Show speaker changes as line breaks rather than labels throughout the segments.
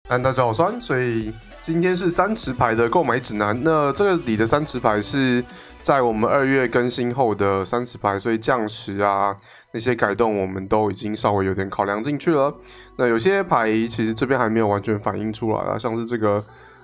大家好，我酸，所以今天是三持牌的购买指南。那这个里的三持牌是在我们2月更新后的三持牌，所以降持啊那些改动我们都已经稍微有点考量进去了。那有些牌其实这边还没有完全反映出来啊，像是这个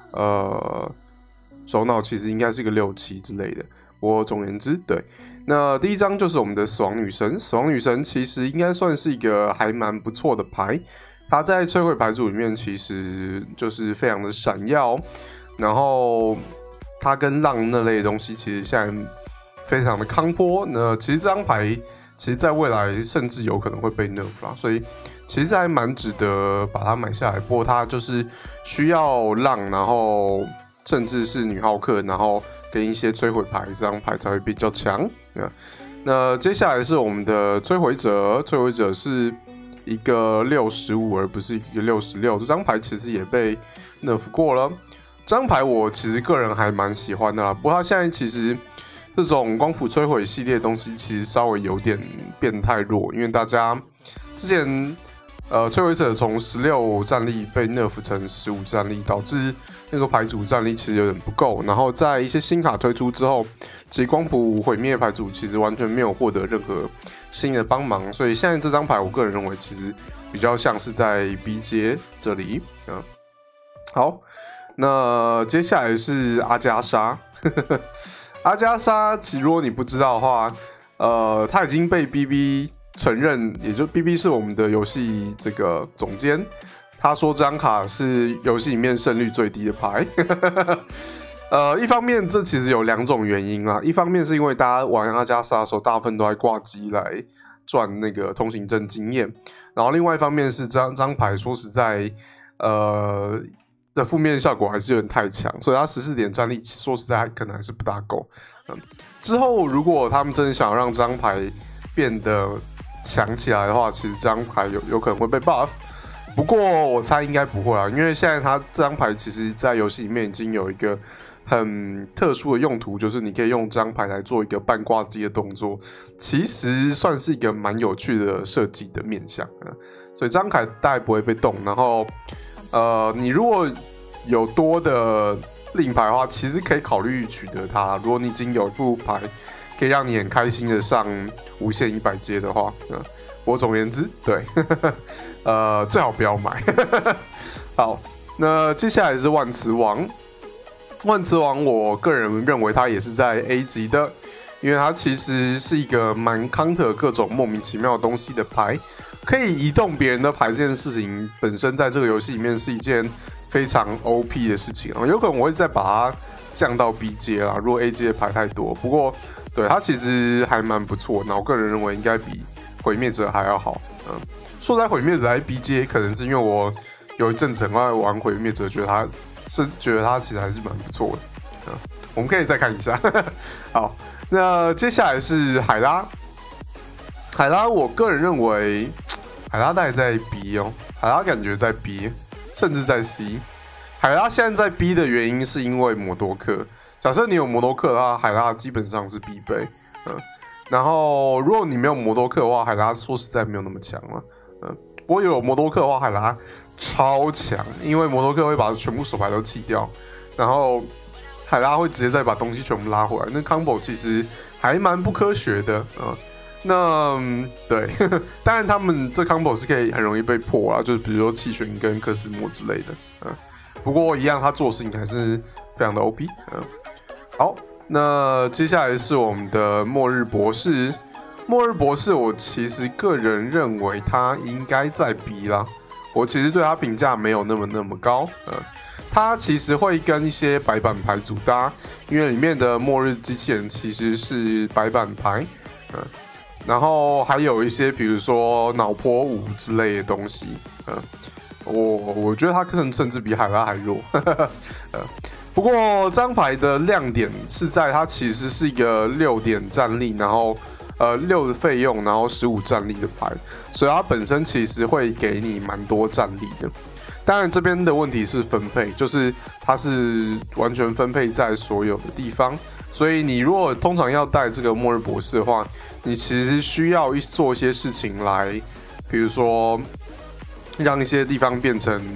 首脑其实应该是个6-7之类的。我总言之，对。那第一张就是我们的死亡女神，死亡女神其实应该算是一个还蛮不错的牌。它在摧毁牌组里面其实就是非常的闪耀，然后它跟浪那类的东西其实现在非常的康波。那其实这张牌其实在未来甚至有可能会被 nerf 啦，所以其实还蛮值得把它买下来。不过它就是需要浪，然后甚至是女浩克，然后跟一些摧毁牌，这张牌才会比较强。那接下来是我们的摧毁者，摧毁者是一个6-15而不是一个6-16，这张牌其实也被 nerf 过了。这张牌我其实个人还蛮喜欢的啦，不过它现在其实这种光谱摧毁系列的东西其实稍微有点变态弱，因为大家之前摧毁者从16战力被 nerf 成15战力，导致那个牌组战力其实有点不够。然后在一些新卡推出之后，其实光谱毁灭牌组其实完全没有获得任何新的帮忙，所以现在这张牌我个人认为其实比较像是在 B 阶这里。好，那接下来是阿加莎。阿加莎其实如果你不知道的话，他已经被 BB 承认，也就 BB 是我们的游戏这个总监，他说这张卡是游戏里面胜率最低的牌。一方面这其实有2种原因啦，一方面是因为大家玩阿加莎的时候大部分都在挂机来赚那个通行证经验，然后另外一方面是这张牌说实在的负面效果还是有点太强，所以它14点战力说实在可能还是不大够。之后如果他们真的想要让这张牌变得强起来的话，其实这张牌有可能会被 buff， 不过我猜应该不会啊，因为现在它这张牌其实在游戏里面已经有一个很特殊的用途，就是你可以用这张牌来做一个半挂机的动作，其实算是一个蛮有趣的设计的面向。所以这张牌大概不会被动，然后你如果有多的令牌的话，其实可以考虑取得它。如果你已经有一副牌可以让你很开心的上无限100阶的话，我总而言之，对，最好不要买。好，那接下来是万磁王。万磁王，我个人认为它也是在 A 级的，因为它其实是一个蛮 counter 各种莫名其妙的东西的牌。可以移动别人的牌这件事情本身在这个游戏里面是一件非常 OP 的事情，有可能我会再把它降到 B 阶啦，如果 A 阶的牌太多。不过对它其实还蛮不错，那我个人认为应该比毁灭者还要好。说在毁灭者在 B 阶，可能是因为我有一阵子很爱玩毁灭者，觉得它其实还是蛮不错的。我们可以再看一下。好，那接下来是海拉。海拉，我个人认为海拉大概在 B 哦，海拉感觉在 B， 甚至在 C。海拉现在在 B 的原因是因为摩多克。假设你有摩多克的话，海拉基本上是必备。然后如果你没有摩多克的话，海拉说实在没有那么强了。不过有摩多克的话，海拉超强，因为摩多克会把全部手牌都弃掉，然后海拉会直接再把东西全部拉回来。那 combo 其实还蛮不科学的。那对，当然他们这 combo 是可以很容易被破啦，就是比如说气旋跟克斯莫之类的。不过一样，他做事情还是非常的 OP。好，那接下来是我们的末日博士。末日博士，我其实个人认为他应该在 B 啦。我其实对他评价没有那么高。他其实会跟一些白板牌组搭，因为里面的末日机器人其实是白板牌。然后还有一些比如说脑波舞之类的东西。我觉得他可能甚至比海拉还弱。不过这张牌的亮点是在它其实是一个6点战力，然后6的费用，然后15战力的牌，所以它本身其实会给你蛮多战力的。当然这边的问题是分配，就是它是完全分配在所有的地方，所以你如果通常要带这个末日博士的话，你其实需要做一些事情来，比如说让一些地方变成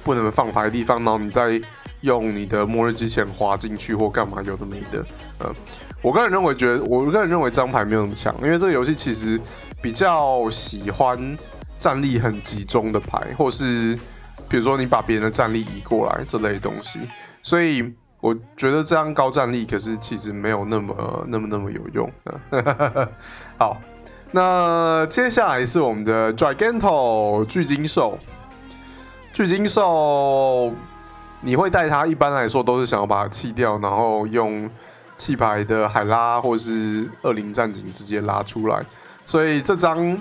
不能放牌的地方，然后你再用你的末日机器人滑进去或干嘛，有的没的。我个人认为这张牌没有那么强，因为这个游戏其实比较喜欢战力很集中的牌，或是比如说你把别人的战力移过来这类东西，所以我觉得这样高战力可是其实没有那么有用。好，那接下来是我们的 Giganto 巨鲸兽。巨鲸兽，你会带它，一般来说都是想要把它弃掉，然后用弃牌的海拉或是20战警直接拉出来，所以这张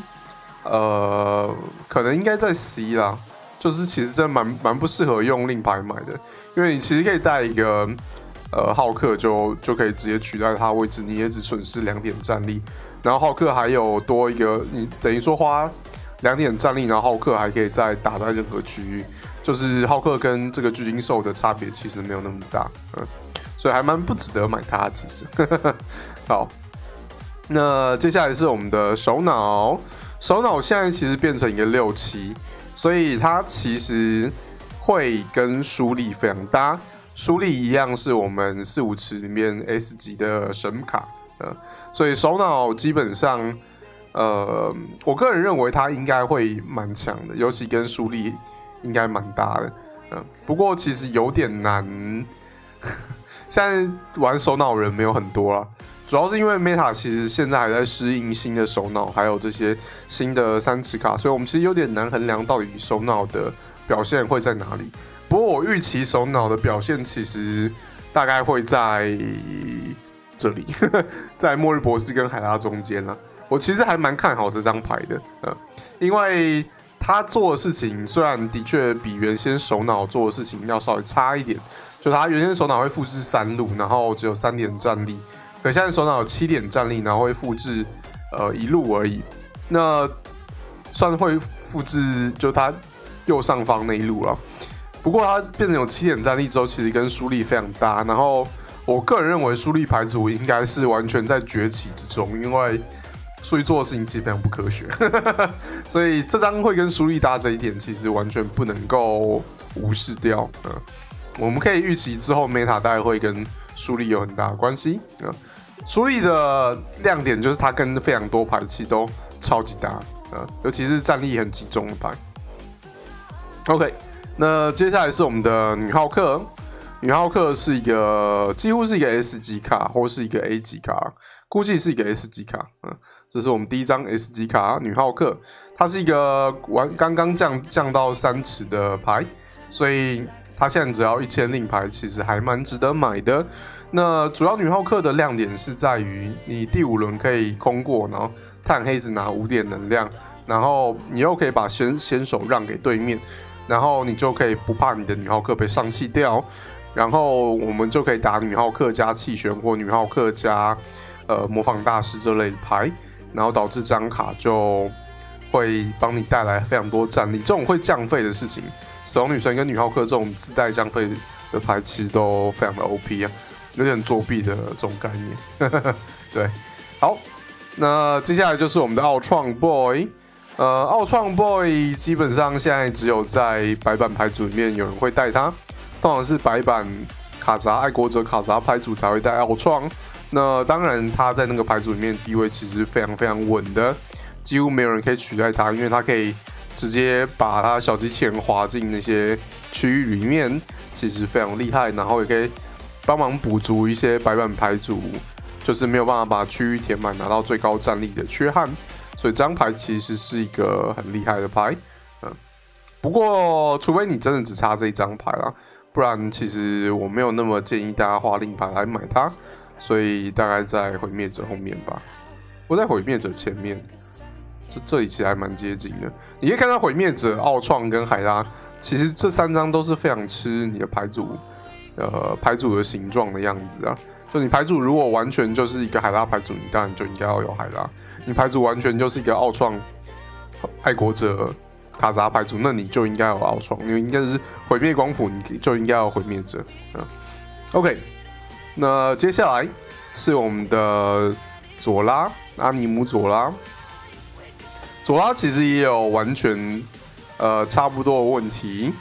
可能应该在 C 啦，就是其实真的蛮不适合用令牌买的，因为你其实可以带一个浩克就可以直接取代它的位置，你也只损失2点战力，然后浩克还有多一个，你等于说花2点战力，然后浩克还可以再打在任何区域，就是浩克跟这个巨鲸兽的差别其实没有那么大，所以还蛮不值得买它其实。好，那接下来是我们的首脑，首脑现在其实变成一个6-7，所以它其实会跟舒利非常搭，舒利一样是我们4-5池里面 S 级的神卡，所以首脑基本上。我个人认为他应该会蛮强的，尤其跟舒利应该蛮搭的。不过其实有点难，现在玩首脑人没有很多啦，主要是因为 Meta 其实现在还在适应新的首脑，还有这些新的3池卡，所以我们其实有点难衡量到底首脑的表现会在哪里。不过我预期首脑的表现其实大概会在这里，在末日博士跟海拉中间啦。我其实还蛮看好这张牌的，因为他做的事情虽然的确比原先首脑做的事情要稍微差一点，就他原先首脑会复制3路，然后只有3点战力，可现在首脑有7点战力，然后会复制1路而已，那算会复制就他右上方那一路了。不过他变成有7点战力之后，其实跟舒利非常搭，然后我个人认为舒利牌组应该是完全在崛起之中，因为舒利做的事情其实非常不科学，所以这张会跟舒利搭这一点，其实完全不能够无视掉。我们可以预期之后 Meta 大概会跟舒利有很大的关系。舒利的亮点就是它跟非常多牌器都超级搭，尤其是战力很集中的牌。OK， 那接下来是我们的女浩克。女浩克是一个几乎是一个 S 级卡，或是一个 A 级卡，估计是一个 S 级卡。这是我们第一张 S 级卡女浩克，它是一个刚刚降到3池的牌，所以它现在只要1000令牌，其实还蛮值得买的。那主要女浩克的亮点是在于你第5轮可以空过，然后炭黑子拿5点能量，然后你又可以把先手让给对面，然后你就可以不怕你的女浩克被上气掉。然后我们就可以打女浩克加气旋或女浩克加模仿大师这类牌，然后导致这张卡就会帮你带来非常多战力。这种会降费的事情，死亡女神跟女浩克这种自带降费的牌其实都非常的 OP 啊，有点作弊的这种概念。对，好，那接下来就是我们的奥创 Boy。奥创 Boy 基本上现在只有在白板牌组里面有人会带它。通常是白板卡扎爱国者卡扎牌组才会带奥创，那当然他在那个牌组里面地位其实非常非常稳的，几乎没有人可以取代他，因为他可以直接把他小机器人滑进那些区域里面，其实非常厉害，然后也可以帮忙补足一些白板牌组就是没有办法把区域填满拿到最高战力的缺憾，所以这张牌其实是一个很厉害的牌。不过除非你真的只差这一张牌啦，不然其实我没有那么建议大家花令牌来买它，所以大概在毁灭者后面吧，我在毁灭者前面，这里其实还蛮接近的。你可以看到毁灭者、奥创跟海拉，其实这3张都是非常吃你的牌组的形状的样子啊。就你牌组如果完全就是一个海拉牌组，你当然就应该要有海拉；你牌组完全就是一个奥创、爱国者。卡扎牌组，那你就应该有奥创，因为应该是毁灭光谱，你就应该有毁灭者。OK， 那接下来是我们的佐拉，阿尼姆佐拉。佐拉其实也有完全差不多的问题，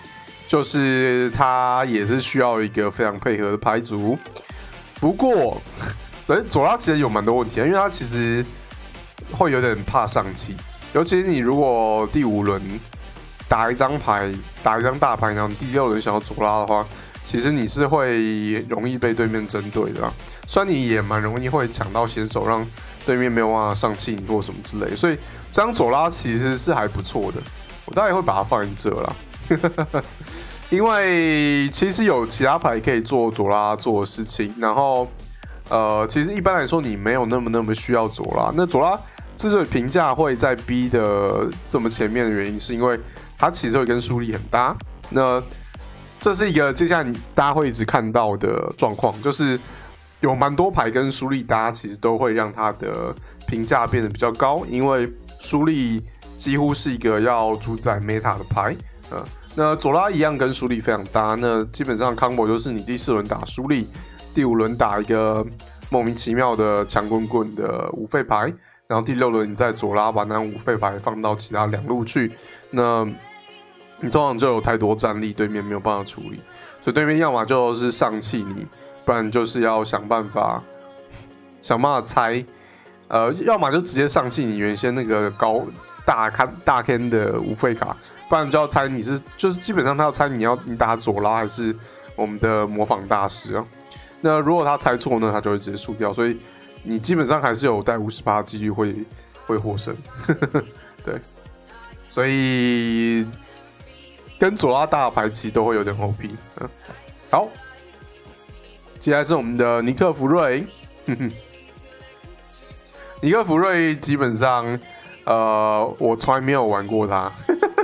就是他也是需要一个非常配合的牌组。不过，佐拉其实有蛮多问题，因为他其实会有点怕上气，尤其是你如果第5轮打一张大牌，然后第6轮想要佐拉的话，其实你是会容易被对面针对的啦。虽然你也蛮容易会抢到先手，让对面没有办法上气你或什么之类的，所以这张佐拉其实是还不错的，我大概会把它放在这啦。因为其实有其他牌可以做佐拉做的事情，然后其实一般来说你没有那么需要佐拉。那佐拉之所以评价会在 B 的这么前面的原因，是因为它其实会跟舒利很搭。那这是一个接下来大家会一直看到的状况，就是有蛮多牌跟舒利搭，其实都会让它的评价变得比较高，因为舒利几乎是一个要主宰 meta 的牌。那佐拉一样跟舒利非常搭，那基本上 combo 就是你第4轮打舒利，第5轮打一个莫名其妙的强棍棍的5费牌，然后第6轮你再佐拉把那5费牌放到其他2路去，那你通常就有太多战力，对面没有办法处理，所以对面要么就是上气你，不然就是要想办法猜，要么就直接上气你原先那个大 Ken 的5费卡，不然就要猜就是基本上他要猜你打佐拉还是我们的模仿大师啊。那如果他猜错呢，他就会直接输掉，所以你基本上还是有带50%几率会获胜。对，所以跟佐拉大的牌其实都会有点 OP。好，接下来是我们的尼克福瑞。尼克福瑞基本上我从来没有玩过他。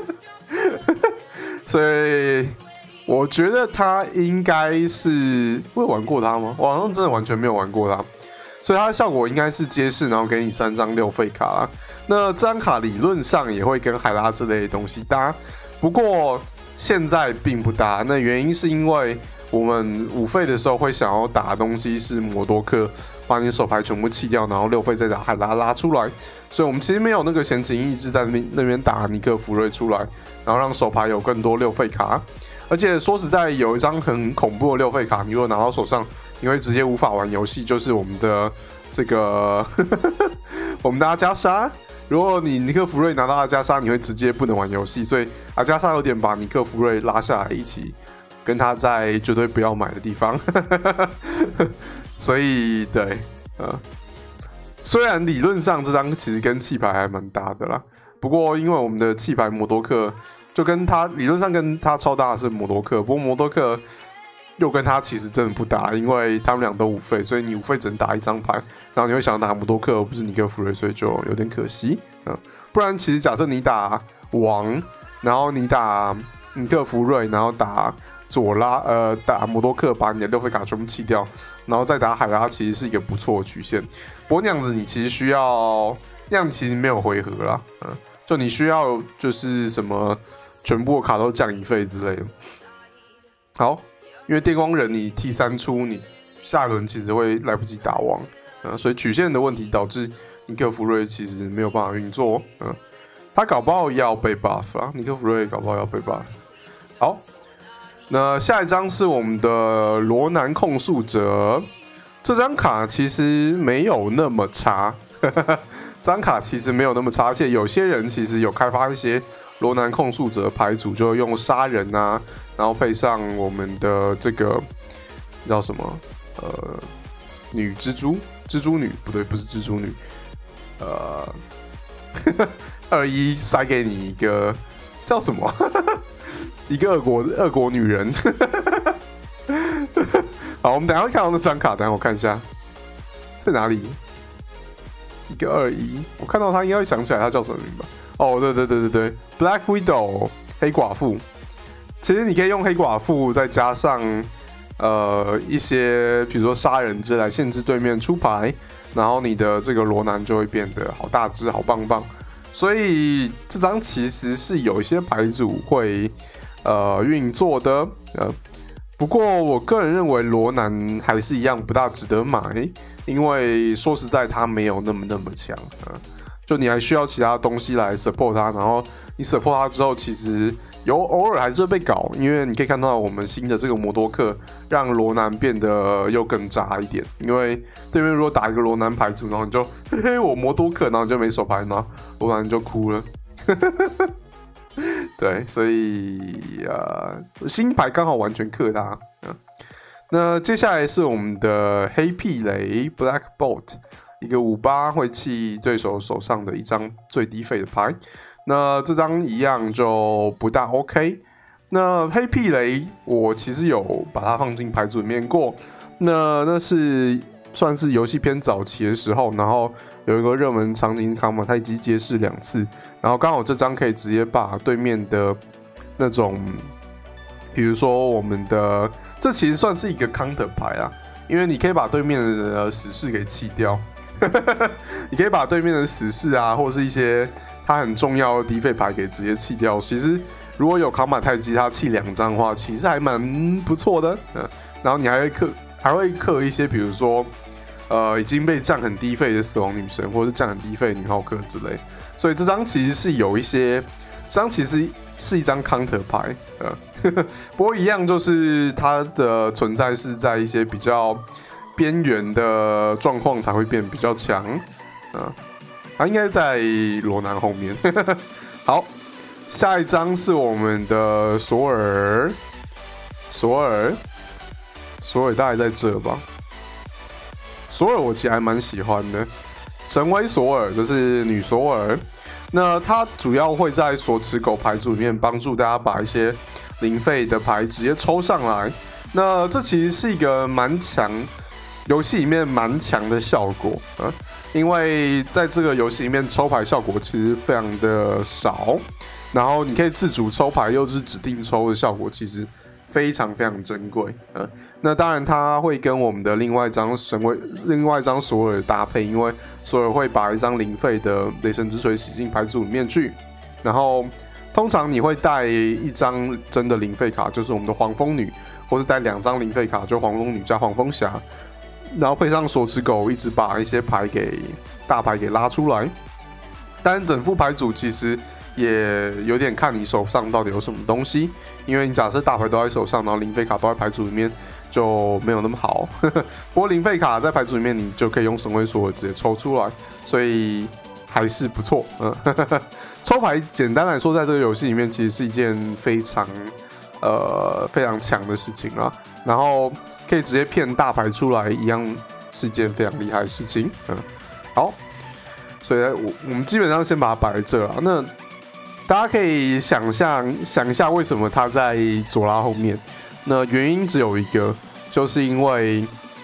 所以我觉得他应该是会玩过他吗？我好像真的完全没有玩过他，所以他的效果应该是接势，然后给你3张6费卡啦。那这张卡理论上也会跟海拉之类的东西搭，不过现在并不搭。那原因是因为我们5费的时候会想要打的东西是摩多克，把你手牌全部弃掉，然后6费再打海拉拉出来，所以我们其实没有那个闲情逸致在那边打尼克福瑞出来，然后让手牌有更多6费卡。而且说实在，有一张很恐怖的6费卡，你如果拿到手上，你会直接无法玩游戏，就是我们的这个我们的阿加莎。如果你尼克福瑞拿到阿加莎，你会直接不能玩游戏，所以阿加莎有点把尼克福瑞拉下来，一起跟他在绝对不要买的地方。所以对，虽然理论上这张其实跟弃牌还蛮搭的啦，不过因为我们的弃牌摩多克就跟他理论上跟他超搭的是摩多克，不过摩多克又跟他其实真的不搭，因为他们俩都5费，所以你5费只能打1张牌，然后你会想打摩多克而不是尼克福瑞，所以就有点可惜。不然其实假设你打王，然后你打尼克福瑞，然后打佐拉打摩多克，把你的6费卡全部弃掉，然后再打海拉，其实是一个不错的曲线。不过那样子你其实需要，那样其实没有回合啦，就你需要就是什么全部的卡都降1费之类的。好，因为电光人你替3出，你下一轮其实会来不及打王，所以曲线的问题导致尼克福瑞其实没有办法运作，他搞不好要被 buff 啦，尼克福瑞搞不好要被 buff。好，那下一张是我们的罗南控诉者，这张卡其实没有那么差，这张卡其实没有那么差，而且有些人其实有开发一些罗南控诉者牌组，就用杀人啊，然后配上我们的这个叫什么女蜘蛛女，不对，不是蜘蛛女，21塞给你一个叫什么一个俄国女人。好，我们等一下会看到那张卡，等一下我看一下在哪里。一个21，我看到他应该会想起来他叫什么名吧？哦，对 ，Black Widow 黑寡妇。其实你可以用黑寡妇再加上一些比如说杀人之类来限制对面出牌，然后你的这个罗南就会变得好大只、好棒棒。所以这张其实是有一些牌组会运作的，不过我个人认为罗南还是一样不大值得买，因为说实在它没有那么强，就你还需要其他东西来 support 它，然后你 support 它之后，其实偶尔还是会被搞，因为你可以看到我们新的这个摩多克让罗南变得又更渣一点。因为对面如果打一个罗南牌组，然后你就嘿嘿我摩多克，然后你就没手牌，然后罗南就哭了。对，所以新牌刚好完全克他。那接下来是我们的黑屁雷 Black Bolt， 一个58会弃对手手上的一张最低费的牌。那这张一样就不大 OK。那黑屁雷我其实有把它放进牌组里面过，那是算是游戏偏早期的时候，然后有一个热门场景卡马泰基揭示2次，然后刚好这张可以直接把对面的那种，比如说我们的，这其实算是一个 counter 牌啊，因为你可以把对面的死士给弃掉，你可以把对面的死士啊，或者是一些它很重要的低费牌给直接弃掉。其实如果有卡马泰基，它弃2张的话，其实还蛮不错的。然后你还会克一些，比如说已经被降很低费的死亡女神，或者是降很低费的女浩克之类。所以这张其实是有一些，这张其实是一张 counter 牌，不过一样就是它的存在是在一些比较边缘的状况才会变比较强，它应该在罗南后面。好，下一张是我们的索尔大概在这吧。索尔我其实还蛮喜欢的，神威索尔就是女索尔。那它主要会在锁持狗牌组里面帮助大家把一些零费的牌直接抽上来。那这其实是一个蛮强，游戏里面蛮强的效果啊，因为在这个游戏里面抽牌效果其实非常的少，然后你可以自主抽牌又是指定抽的效果其实非常非常珍贵。那当然它会跟我们的另外一张索尔搭配，因为索尔会把一张零费的雷神之锤洗进牌组里面去，然后通常你会带一张真的零费卡，就是我们的黄蜂女，或是带2张零费卡，就黄蜂女加黄蜂侠，然后配上锁持狗，一直把一些大牌给拉出来。但整副牌组其实也有点看你手上到底有什么东西，因为你假设大牌都在手上，然后零费卡都在牌组里面，就没有那么好。不过零费卡在牌组里面，你就可以用神威索尔直接抽出来，所以还是不错。抽牌简单来说，在这个游戏里面其实是一件非常强的事情啊。然后可以直接骗大牌出来，一样是一件非常厉害的事情。好，所以我们基本上先把它摆在这啊。那大家可以想一下，为什么他在佐拉后面？那原因只有一个，就是因为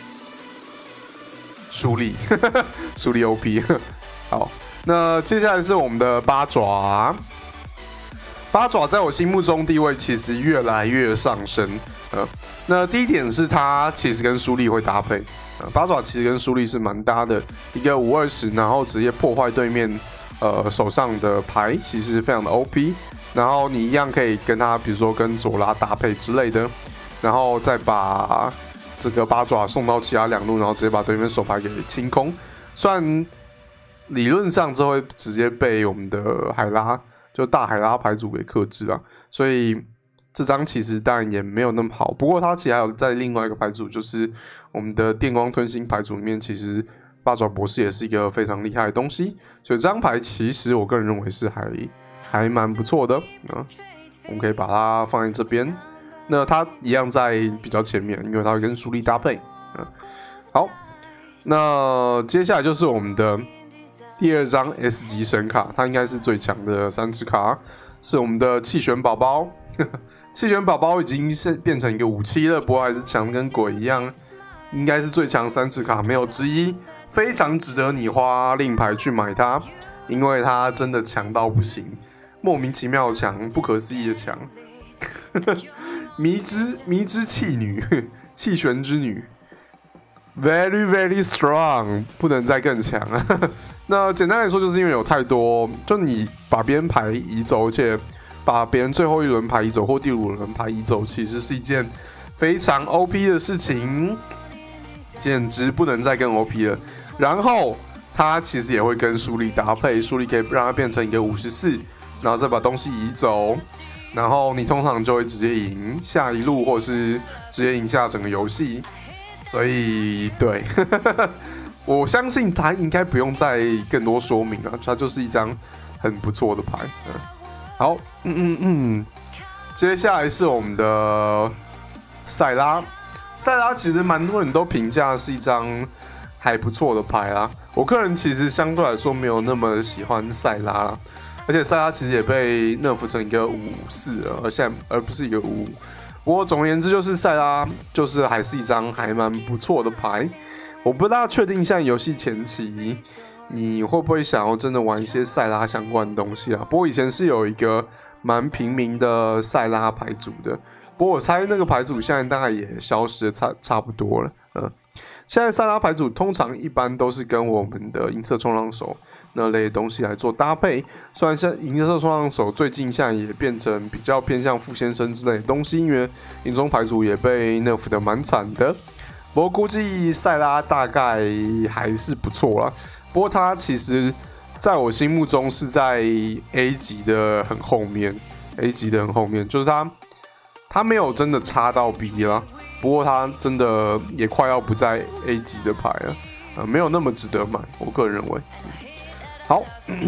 舒利OP。好，那接下来是我们的八爪。八爪在我心目中地位其实越来越上升。那第一点是它其实跟舒利会搭配。八爪其实跟舒利是蛮搭的，一个520，然后直接破坏对面手上的牌，其实非常的 OP。然后你一样可以跟他，比如说跟佐拉搭配之类的，然后再把这个八爪送到其他2路，然后直接把对面手牌给清空。虽然理论上这会直接被我们的海拉，就大海拉牌组给克制啊，所以这张其实当然也没有那么好。不过它其实还有在另外一个牌组，就是我们的电光吞星牌组里面，其实八爪博士也是一个非常厉害的东西，所以这张牌其实我个人认为是还蛮不错的啊。我们可以把它放在这边，那它一样在比较前面，因为它会跟舒利搭配。好，那接下来就是我们的第2张 S 级神卡，它应该是最强的3只卡，是我们的气旋宝宝。气旋宝宝已经变成一个57了，不过还是强跟鬼一样，应该是最强3只卡没有之一，非常值得你花令牌去买它，因为它真的强到不行，莫名其妙强，不可思议的强。迷之气女，气旋之女 ，very very strong， 不能再更强了。那简单来说，就是因为有太多，就你把别人牌移走，而且把别人最后1轮牌移走或第5轮牌移走，其实是一件非常 OP 的事情，简直不能再更 OP 了。然后它其实也会跟舒利搭配，舒利可以让它变成一个54，然后再把东西移走。 然后你通常就会直接赢下一路，或是直接赢下整个游戏。所以对，我相信它应该不用再更多说明了，它就是一张很不错的牌。好，接下来是我们的塞拉。塞拉其实蛮多人都评价是一张还不错的牌啦。我个人其实相对来说没有那么喜欢塞拉啦，而且塞拉其实也被nerf成一个554了，而不是一个55。不过总而言之，就是塞拉就是还是一张还蛮不错的牌。我不大确定现在游戏前期你会不会想要真的玩一些塞拉相关的东西啊？不过以前是有一个蛮平民的塞拉牌组的，不过我猜那个牌组现在大概也消失的差不多了。现在塞拉牌组通常一般都是跟我们的银色冲浪手那类的东西来做搭配，虽然像银色冲浪手最近现在也变成比较偏向傅先生之类的东西，因为银中牌组也被 nerf 的蛮惨的。不过估计塞拉大概还是不错啦。不过他其实在我心目中是在 A 级的很后面 ，A 级的很后面，就是他没有真的差到 B 啦。不过他真的也快要不在 A 级的牌了，没有那么值得买，我个人认为。好，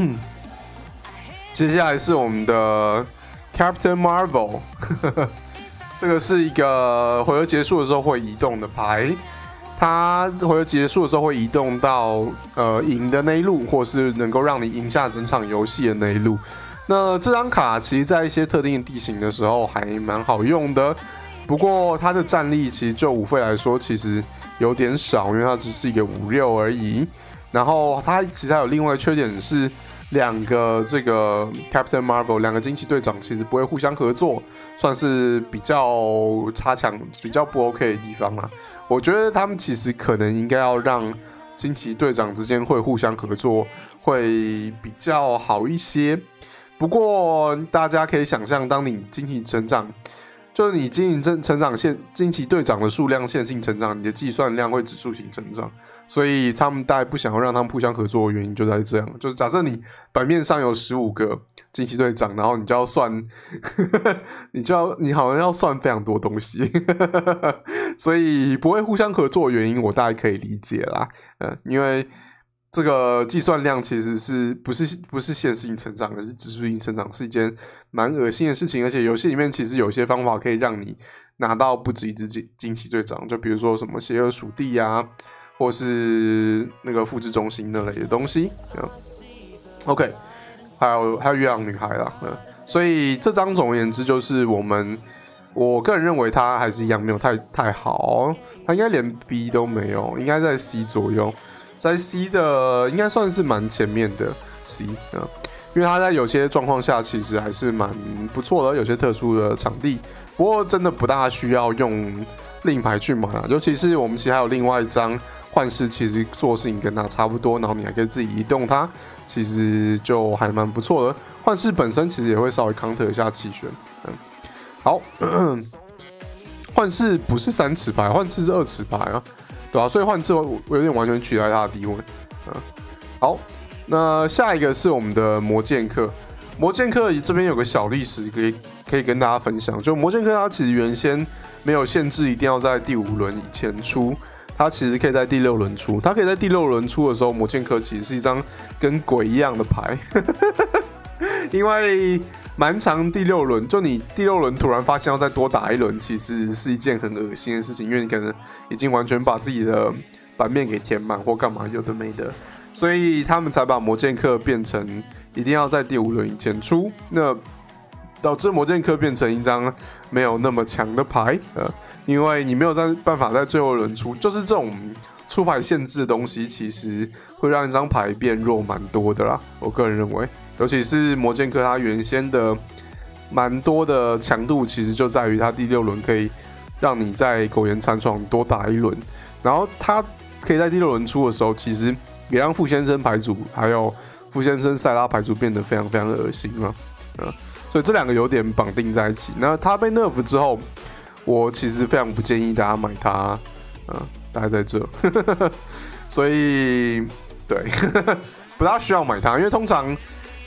接下来是我们的 Captain Marvel， 这个是一个回合结束的时候会移动的牌，它回合结束的时候会移动到赢的那一路，或是能够让你赢下整场游戏的那一路。那这张卡其实在一些特定的地形的时候还蛮好用的。不过它的战力其实就5费来说，其实有点少，因为它只是一个5-6而已。然后它其实还有另外的缺点是，两个这个 Captain Marvel 两个惊奇队长其实不会互相合作，算是比较差强、比较不 OK 的地方啦。我觉得他们其实可能应该要让惊奇队长之间会互相合作，会比较好一些。不过大家可以想象，当你惊奇成长。就是你经营成长线惊奇队长的数量线性成长，你的计算量会指数型成长，所以他们大概不想要让他们互相合作的原因就在这样。就是假设你版面上有15个惊奇队长，然后你就要算，你好像要算非常多东西，所以不会互相合作的原因我大概可以理解啦。因为这个计算量其实不是线性成长，而是指数型成长，是一件蛮恶心的事情。而且游戏里面其实有些方法可以让你拿到不止一只惊奇队长，就比如说什么邪恶属地啊，或是那个复制中心那类的东西。OK， 还有月亮女孩啦。所以这张总而言之就是我个人认为它还是一样没有太好，它应该连 B 都没有，应该在 C 左右。在 C 的应该算是蛮前面的 C 因为它在有些状况下其实还是蛮不错的，有些特殊的场地。不过真的不大需要用令牌去买尤其是我们其实还有另外一张幻视，其实做事情跟它差不多，然后你还可以自己移动它，其实就还蛮不错的。幻视本身其实也会稍微 counter 一下气旋。好，幻视不是3尺牌，幻视是2尺牌啊。对啊，所以幻视我有点完全取代他的地位。好，那下一个是我们的魔剑客。魔剑客这边有个小历史可以跟大家分享，就魔剑客他其实原先没有限制一定要在第5轮以前出，他其实可以在第6轮出。他可以在第6轮出的时候，魔剑客其实是一张跟鬼一样的牌，因为蛮长第6轮，就你第6轮突然发现要再多打一轮，其实是一件很恶心的事情，因为你可能已经完全把自己的版面给填满或干嘛有的没的，所以他们才把魔剑客变成一定要在第5轮以前出，那导致魔剑客变成一张没有那么强的牌，因为你没有办法在最后一轮出，就是这种出牌限制的东西，其实会让一张牌变弱蛮多的啦，我个人认为。尤其是魔剑客，它原先的蛮多的强度，其实就在于它第6轮可以让你在苟延残喘多打一轮，然后它可以在第6轮出的时候，其实也让傅先生牌组还有傅先生塞拉牌组变得非常非常的恶心了，所以这两个有点绑定在一起。那它被 nerf 之后，我其实非常不建议大家买它，大概在这，所以对，不大需要买它，因为通常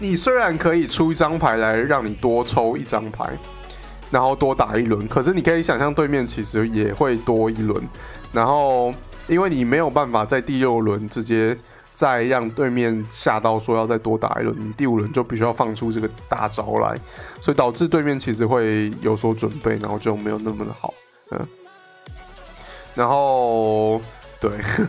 你虽然可以出一张牌来让你多抽一张牌，然后多打一轮，可是你可以想象对面其实也会多一轮，然后因为你没有办法在第6轮直接再让对面吓到说要再多打一轮，你第5轮就必须要放出这个大招来，所以导致对面其实会有所准备，然后就没有那么的好，然后对，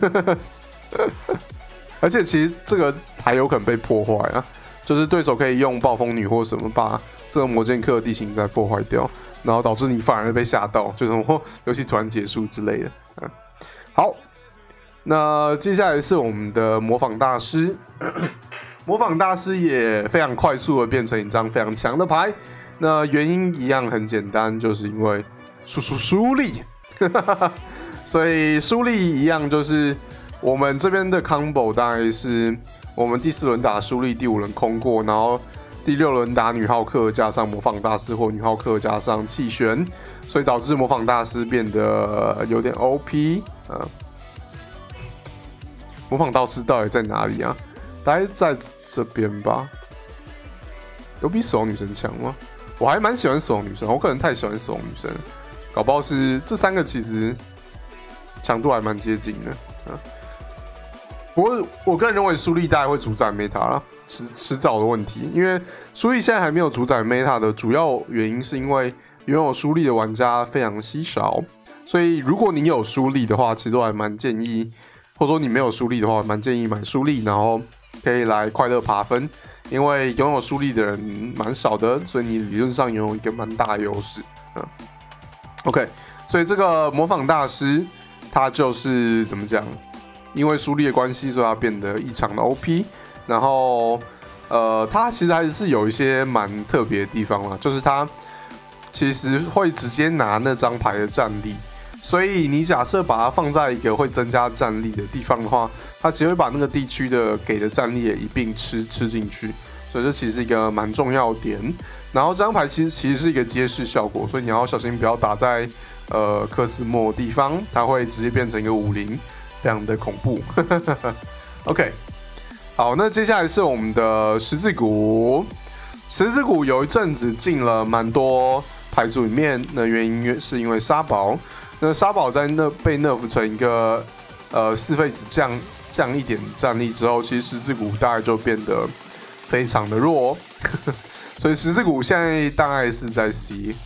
而且其实这个还有可能被破坏啊，就是对手可以用暴风女或什么把这个魔剑客的地形再破坏掉，然后导致你反而被吓到，就什么游戏突然结束之类的。好，那接下来是我们的模仿大师，模仿大师也非常快速的变成一张非常强的牌。那原因一样很简单，就是因为舒利，所以舒利一样就是我们这边的 combo 大概是我们第4轮打舒利，第5轮空过，然后第6轮打女浩克加上模仿大师或女浩克加上气旋，所以导致模仿大师变得有点 OP 模仿大师到底在哪里啊？大概在这边吧。有比死亡女神强吗？我还蛮喜欢死亡女神，我可能太喜欢死亡女神，搞不好是这3个其实强度还蛮接近的。不过我个人认为舒利大概会主宰 Meta 啦，迟早的问题。因为舒利现在还没有主宰 Meta 的主要原因，是因为拥有舒利的玩家非常稀少，所以如果你有舒利的话，其实我还蛮建议，或者说你没有舒利的话，蛮建议买舒利，然后可以来快乐爬分。因为拥有舒利的人蛮少的，所以你理论上拥有一个蛮大的优势。OK， 所以这个模仿大师他就是怎么讲？因为舒利的关系，所以他变得异常的 OP。然后，他其实还是有一些蛮特别的地方啦，就是他其实会直接拿那张牌的战力，所以你假设把它放在一个会增加战力的地方的话，它其实会把那个地区的给的战力也一并吃进去，所以这其实是一个蛮重要的点。然后这张牌其实是一个揭示效果，所以你要小心不要打在克斯莫的地方，它会直接变成一个50，非常的恐怖。OK， 好，那接下来是我们的十字骨。十字骨有一阵子进了蛮多牌组里面的原因是因为沙堡。那沙堡在被 nerf 成一个4费只降一点战力之后，其实十字骨大概就变得非常的弱，所以十字骨现在大概是在 C，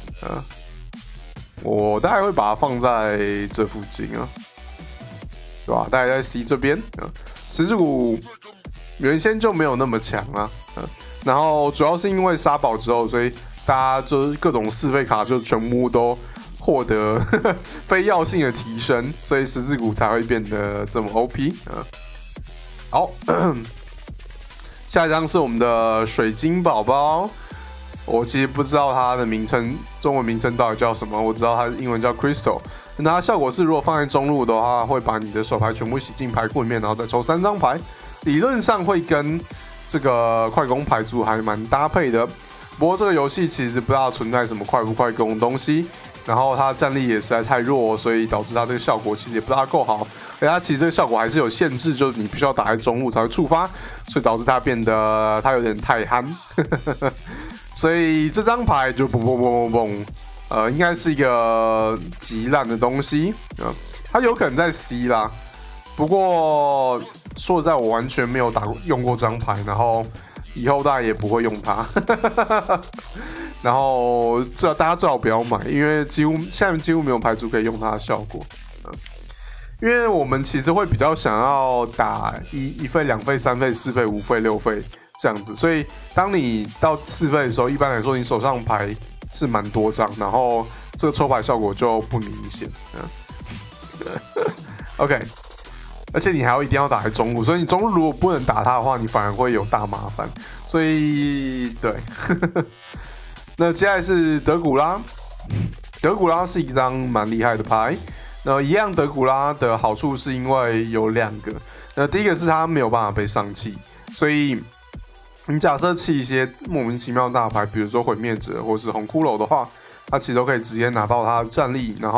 我大概会把它放在这附近啊，对吧？大概在 C 这边十字骨原先就没有那么强啊，然后主要是因为沙堡之后，所以大家就是各种4费卡就全部都获得非要性的提升，所以十字骨才会变得这么 OP 好，下一张是我们的水晶宝宝。我其实不知道它的名称，中文名称到底叫什么，我知道它英文叫 Crystal。那它效果是，如果放在中路的话，会把你的手牌全部洗进牌库里面，然后再抽3张牌。理论上会跟这个快攻牌组还蛮搭配的。不过这个游戏其实不大存在什么快不快攻的东西，然后它战力也实在太弱，所以导致它这个效果其实也不大够好。而它其实这个效果还是有限制，就是你必须要打在中路才会触发，所以导致它变得它有点太憨。所以这张牌就嘣，应该是一个极烂的东西它有可能在 C 啦。不过说实在，我完全没有用过这张牌，然后以后大家也不会用它。然后大家最好不要买，因为现在几乎没有牌组可以用它的效果。因为我们其实会比较想要打1费、2费、3费、4费、5费、6费这样子，所以当你到4费的时候，一般来说你手上牌是蛮多张，然后这个抽牌效果就不明显。OK， 而且你还一定要打在中路，所以你中路如果不能打它的话，你反而会有大麻烦。所以对，那接下来是德古拉。德古拉是一张蛮厉害的牌。那一样，德古拉的好处是因为有2个。那第一个是它没有办法被上气，所以你假设弃一些莫名其妙的大牌，比如说毁灭者或是红骷髅的话，它其实都可以直接拿到它的战力，然后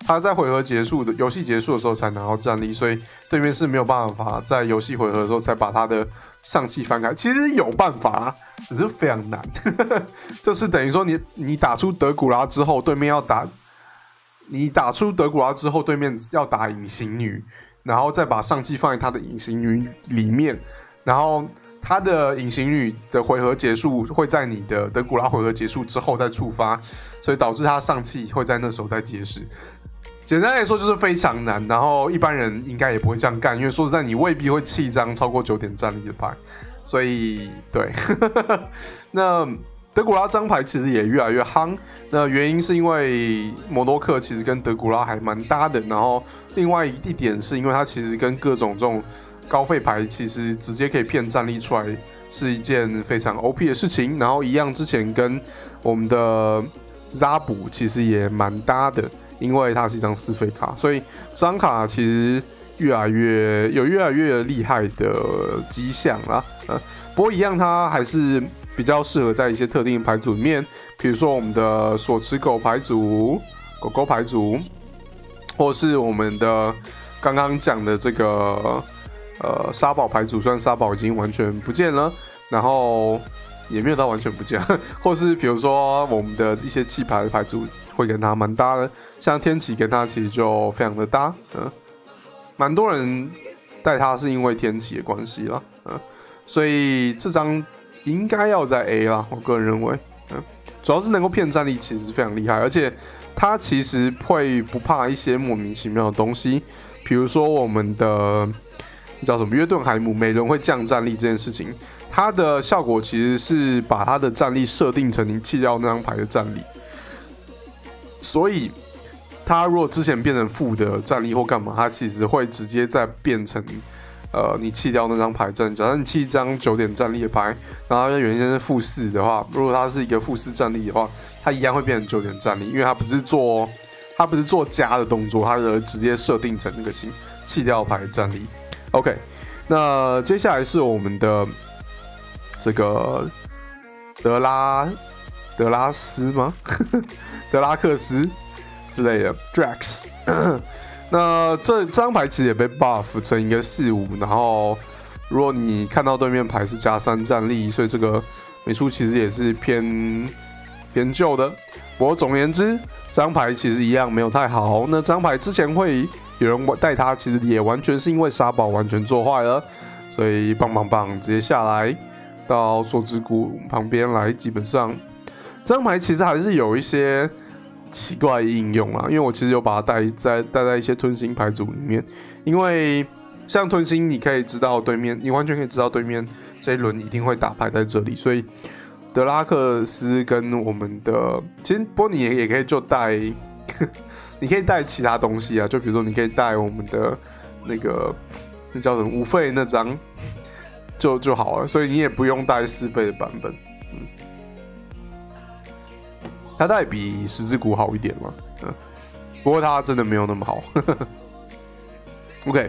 他在回合结束的游戏结束的时候才拿到战力，所以对面是没有办法在游戏回合的时候才把他的上气翻开。其实有办法，只是非常难。就是等于说你打出德古拉之后，对面要打你打出德古拉之后，对面要打隐形女，然后再把上气放在他的隐形女里面，然后他的隐形女的回合结束会在你的德古拉回合结束之后再触发，所以导致他上气会在那时候再结识。简单来说就是非常难，然后一般人应该也不会这样干，因为说实在你未必会弃一张超过9点战力的牌，所以对。那德古拉这张牌其实也越来越夯，那原因是因为摩多克其实跟德古拉还蛮搭的，然后另外一点是因为它其实跟各种这种高费牌其实直接可以骗战力出来是一件非常 OP 的事情，然后一样之前跟我们的 Zabu 其实也蛮搭的，因为它是一张4费卡，所以这张卡其实越来越厉害的迹象啦。不过一样它还是比较适合在一些特定的牌组里面，比如说我们的索持狗牌组、狗狗牌组，或是我们的刚刚讲的这个沙堡牌组，虽然沙堡已经完全不见了，然后也没有到完全不见，或是比如说我们的一些气牌的牌组会跟它蛮搭的，像天启跟它其实就非常的搭，蛮多人带它是因为天启的关系啦，所以这张应该要在 A 啦，我个人认为，主要是能够骗战力其实非常厉害，而且它其实会不怕一些莫名其妙的东西，比如说我们的叫什么约顿海姆每轮会降战力这件事情，它的效果其实是把它的战力设定成你弃掉那张牌的战力，所以它如果之前变成负的战力或干嘛，它其实会直接再变成你弃掉那张牌战。假设你弃一张9点战力的牌，然后它原先是-4的话，如果它是一个-4战力的话，它一样会变成9点战力，因为它不是做加的动作，它是直接设定成那个弃掉牌的战力。OK， 那接下来是我们的这个德拉斯吗？德拉克斯之类的 Drax。那这张牌其实也被 buff 成一个4-5，然后如果你看到对面牌是+3战力，所以这个美术其实也是偏旧的。不过总而言之，这张牌其实一样没有太好。那这张牌之前会有人带它，其实也完全是因为沙堡完全做坏了，所以棒直接下来到索之谷旁边来。基本上这张牌其实还是有一些奇怪的应用啦，因为我其实有把它带在一些吞星牌组里面，因为像吞星你可以知道对面，你完全可以知道对面这一轮一定会打牌在这里，所以德拉克斯跟我们的，其实不过你也可以就带，你可以带其他东西啊，就比如说你可以带我们的那叫什么5费那张就好了，所以你也不用带4费的版本。它大概比十字骨好一点嘛，不过它真的没有那么好。OK，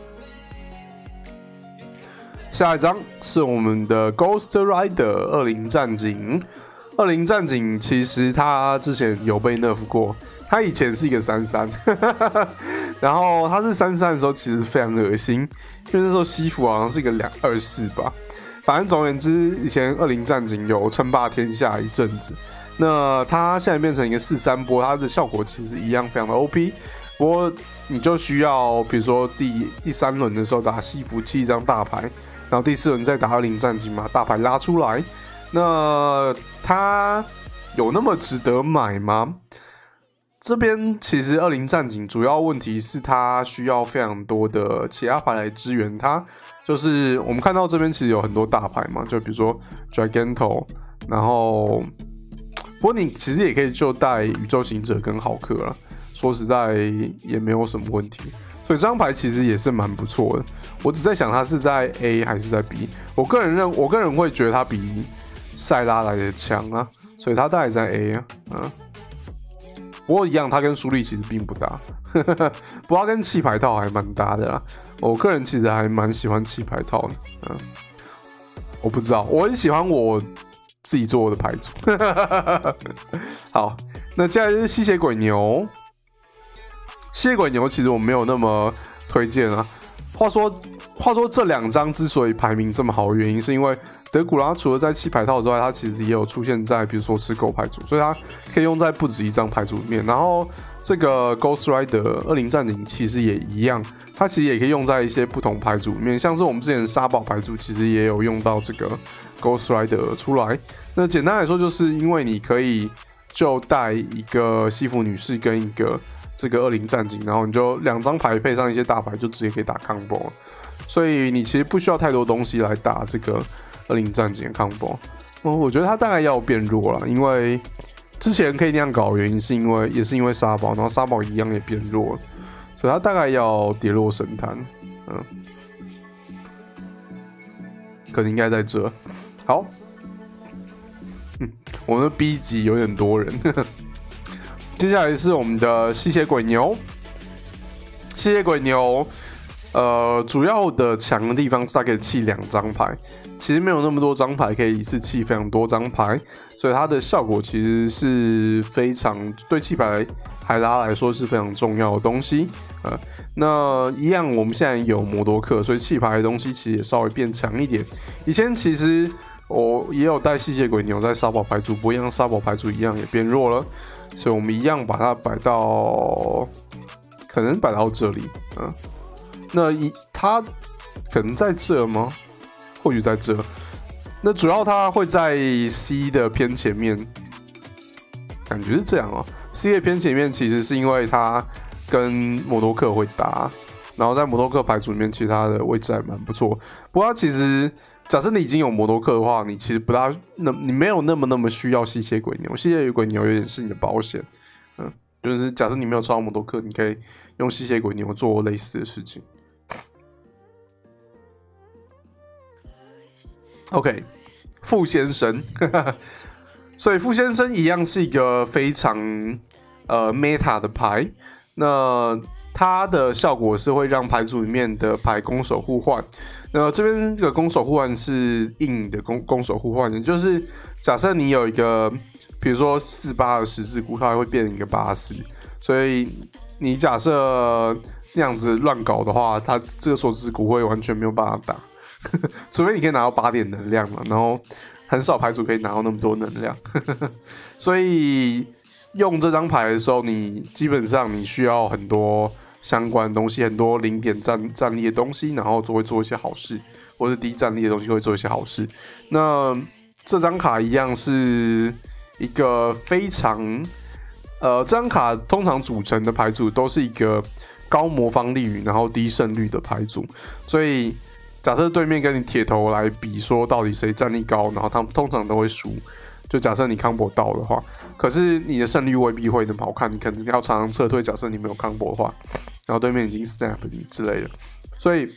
下一张是我们的 Ghost Rider 20战警。20战警其实它之前有被 nerf 过，它以前是一个33，然后它是33的时候其实非常恶心，因为那时候西服好像是一个224吧。反正总而言之，以前20战警有称霸天下一阵子。那它现在变成一个4-3波，它的效果其实一样非常的 OP， 不过你就需要比如说第3轮的时候打西服弃一张大牌，然后第4轮再打20战警把大牌拉出来。那它有那么值得买吗？这边其实20战警主要问题是它需要非常多的其他牌来支援它，就是我们看到这边其实有很多大牌嘛，就比如说 Giganto， 然后不过你其实也可以就带宇宙行者跟浩克啦，说实在也没有什么问题，所以这张牌其实也是蛮不错的。我只在想它是在 A 还是在 B， 我个人会觉得它比塞拉来的强啊，所以它大概在 A 啊。不过一样，它跟舒利其实并不搭，不过它跟气牌套还蛮搭的啦。我个人其实还蛮喜欢气牌套的，我不知道，我很喜欢我自己做的牌组。好，那接下来就是吸血鬼牛。 吸血鬼牛其实我没有那么推荐啊。话说这2张之所以排名这么好的原因，是因为德古拉除了在弃牌套之外，它其实也有出现在比如说吃狗牌组，所以它可以用在不止一张牌组里面。然后这个 Ghost Rider 恶灵战警其实也一样，它其实也可以用在一些不同牌组里面，像是我们之前沙堡牌组其实也有用到这个 Ghost Rider 出来。那简单来说，就是因为你可以就带一个西服女士跟一个这个恶灵战警，然后你就2张牌配上一些大牌，就直接可以打 combo 了。所以你其实不需要太多东西来打这个恶灵战警的 combo。我觉得它大概要变弱了，因为之前可以那样搞的原因是也是因为沙堡，然后沙堡一样也变弱了，所以它大概要跌落神坛。可能应该在这。好，我们的 B 级有点多人。接下来是我们的吸血鬼牛。吸血鬼牛，主要的强的地方是它可以弃2张牌，其实没有那么多张牌可以一次弃非常多张牌，所以它的效果其实是非常对弃牌海拉来说是非常重要的东西。那一样我们现在有摩多克，所以弃牌的东西其实也稍微变强一点。以前其实我也有带吸血鬼牛在沙堡牌组，不一样沙堡牌组一样也变弱了，所以我们一样把它可能摆到这里。那它可能在这吗？或许在这。那主要它会在 C 的偏前面，感觉是这样哦。C 的偏前面其实是因为它跟摩多克会打，然后在摩多克牌组里面，其实它的位置还蛮不错。不过它其实假设你已经有摩多克的话，你其实你没有那么需要吸血鬼牛。吸血鬼牛有点是你的保险，就是假设你没有抽到摩多克，你可以用吸血鬼牛做类似的事情。OK， 傅先生，所以傅先生一样是一个非常meta 的牌。那它的效果是会让牌组里面的牌攻守互换。那这边这个攻守互换是硬的攻守互换，也就是假设你有一个，比如说4-8的十字鼓，它会变成一个8-4，所以你假设那样子乱搞的话，它这个手指鼓会完全没有办法打。除非你可以拿到8点能量嘛，然后很少牌组可以拿到那么多能量。所以用这张牌的时候，你基本上你需要很多相关的东西，很多0点战力的东西，然后会做一些好事，或是低战力的东西会做一些好事。那这张卡一样是一个非常这张卡通常组成的牌组都是一个高魔方力然后低胜率的牌组，所以假设对面跟你铁头来比说到底谁战力高，然后他们通常都会输。就假设你 combo 到的话，可是你的胜率未必会那么好看，你可能要常常撤退。假设你没有 combo 的话，然后对面已经 snap 你之类的，所以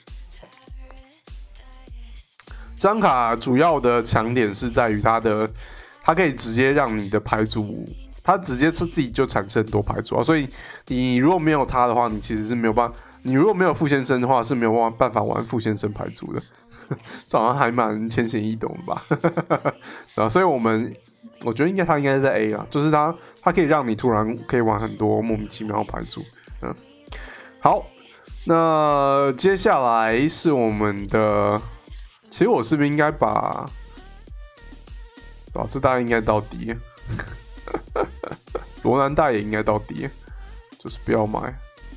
这张卡主要的强点是在于它可以直接让你的牌组，它直接自己就产生很多牌组啊。所以你如果没有它的话，你其实是没有办法。你如果没有傅先生的话，是没有办法玩傅先生牌组的。这好像还蛮浅显易懂的吧？所以我觉得他应该是在 A 啊，就是它可以让你突然可以玩很多莫名其妙的牌组。好，那接下来是我们的，其实我是不是应该把这大概应该到底，罗南大也应该到底，就是不要买，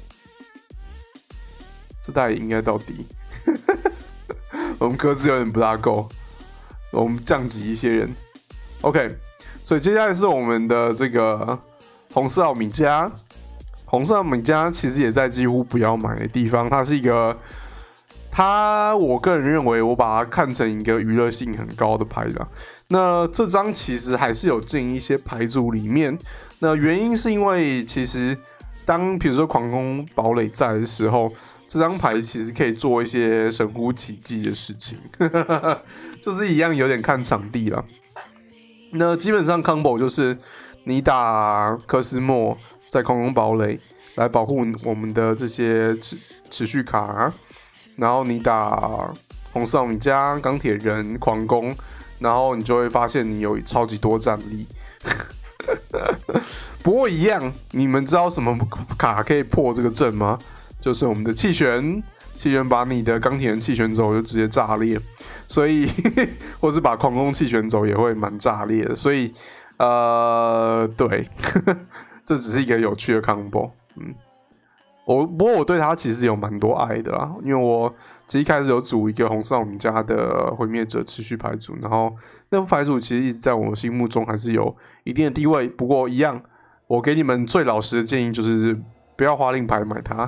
这大也应该到底。我们格子有点不大够，我们降级一些人。OK， 所以接下来是我们的这个红色奥米加。红色奥米加其实也在几乎不要买的地方，它是一个，我个人认为我把它看成一个娱乐性很高的牌啦。那这张其实还是有进一些牌组里面，那原因是因为其实比如说狂攻堡垒在的时候，这张牌其实可以做一些神乎其技的事情，就是一样有点看场地啦。那基本上 combo 就是你打科斯莫在狂攻堡垒来保护我们的这些持续卡，然后你打红色奥米加、钢铁人、狂攻，然后你就会发现你有超级多战力。 不过一样，你们知道什么卡可以破这个阵吗？就是我们的气旋，气旋把你的钢铁人气旋走就直接炸裂，所以或是把狂攻气旋走也会蛮炸裂的，所以对，这只是一个有趣的 combo， 不过我对他其实有蛮多爱的啦，因为我其实一开始有组一个红色我们家的毁灭者持续牌组，然后那副牌组其实一直在我心目中还是有一定的地位。不过一样，我给你们最老实的建议就是不要花令牌买它。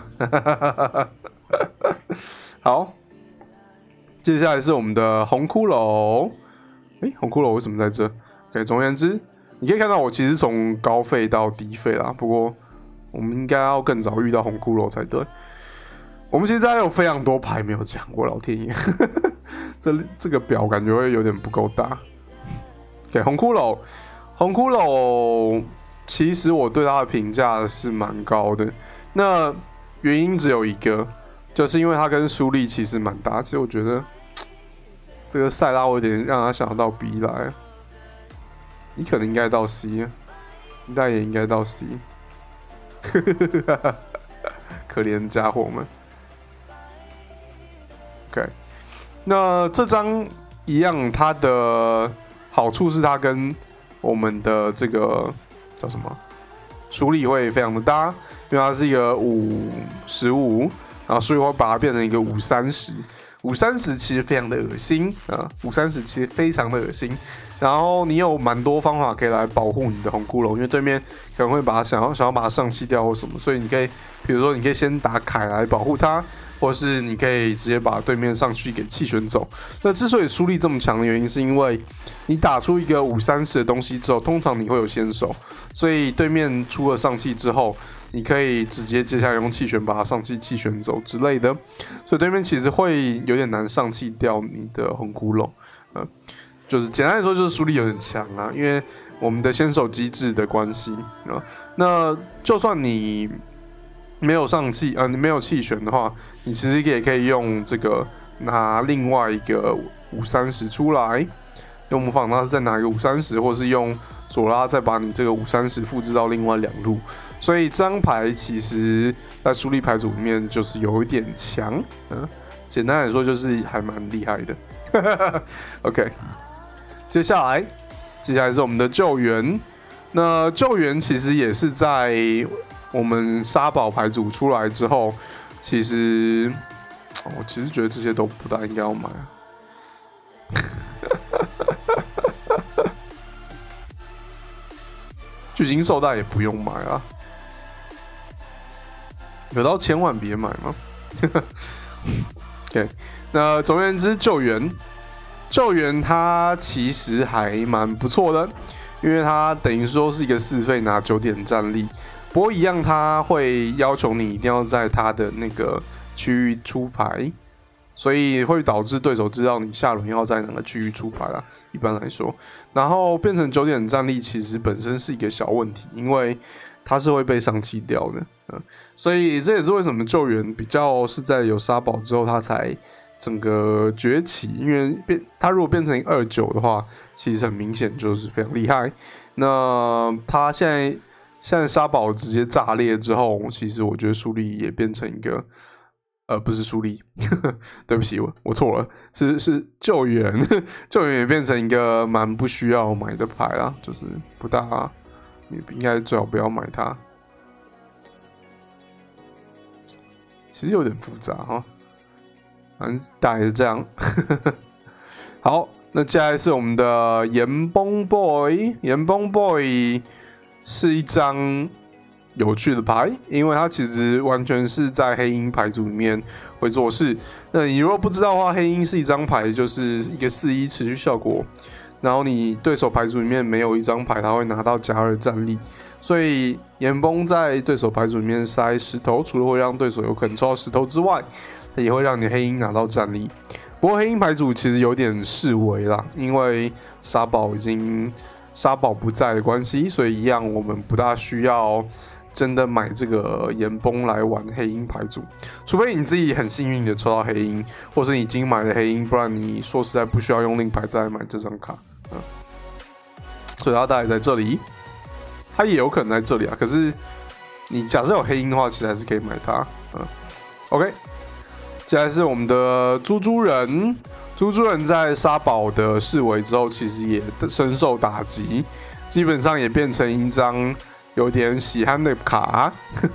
好，接下来是我们的红骷髅。红骷髅为什么在这？ OK， 总而言之，你可以看到我其实从高费到低费啦，不过我们应该要更早遇到红骷髅才对。我们其实还有非常多牌没有讲过，老天爷，这个表感觉会有点不够大。OK， 红骷髅，其实我对他的评价是蛮高的。那原因只有一个，就是因为他跟苏利其实蛮搭。其实我觉得这个塞拉我有点让他想到 B 来，你可能应该到 C， 你大也应该到 C。可怜家伙们。OK， 那这张一样，它的好处是它跟我们的这个叫什么苏利会非常的搭，因为它是一个5-15，然后所以会把它变成一个5-30，5-30其实非常的恶心啊，5-30其实非常的恶心。然后你有蛮多方法可以来保护你的红骷髅，因为对面可能会把它想要把它上气掉或什么，所以你可以，比如说你可以先打凯来保护它，或是你可以直接把对面上去给气旋走。那之所以苏力这么强的原因，是因为你打出一个5-30的东西之后，通常你会有先手，所以对面出了上气之后，你可以直接接下来用气旋把它上气气旋走之类的，所以对面其实会有点难上气掉你的红骷髅，就是简单来说，就是苏力有点强啊，因为我们的先手机制的关系啊。那就算你没有上气你没有气旋的话，你其实也可以用这个拿另外一个5-30出来，用模仿他再拿一个5-30，或是用左拉再把你这个5-30复制到另外2路。所以这张牌其实在苏力牌组里面就是有一点强，简单来说就是还蛮厉害的。OK。接下来是我们的救援。那救援其实也是在我们沙堡牌组出来之后，其实我其实觉得这些都不大应该要买啊。巨鲸兽大也不用买啊，有到千万别买吗？OK， 那总而言之，救援它其实还蛮不错的，因为它等于说是一个4费拿9点战力，不过一样它会要求你一定要在它的那个区域出牌，所以会导致对手知道你下轮要在哪个区域出牌啦，一般来说。然后变成9点战力其实本身是一个小问题，因为它是会被上气掉的，所以这也是为什么救援比较是在有沙堡之后它才整个崛起，因为它如果变成29的话，其实很明显就是非常厉害。那它现在沙堡直接炸裂之后，其实我觉得苏力也变成一个不是苏力，对不起，我错了，是救援，救援也变成一个蛮不需要买的牌啦，就是不大，你应该最好不要买它。其实有点复杂哈。反正大概是这样。好，那接下来是我们的岩崩 boy。岩崩 boy 是一张有趣的牌，因为它其实完全是在黑鹰牌组里面会做事。那你如果不知道的话，黑鹰是一张牌，就是一个4-1持续效果，然后你对手牌组里面没有一张牌，它会拿到+2战力。所以岩崩在对手牌组里面塞石头，除了会让对手有可能抽到石头之外，也会让你黑鹰拿到战力。不过黑鹰牌组其实有点式微啦，因为沙堡不在的关系，所以一样我们不大需要真的买这个岩崩来玩黑鹰牌组，除非你自己很幸运的抽到黑鹰，或是你已经买了黑鹰，不然你说实在不需要用令牌再来买这张卡。所以它大概在这里。 它也有可能在这里啊。可是你假设有黑鹰的话，其实还是可以买它。OK， 接下来是我们的猪猪人。猪猪人在沙堡的视为之后，其实也深受打击，基本上也变成一张有点喜憨的卡。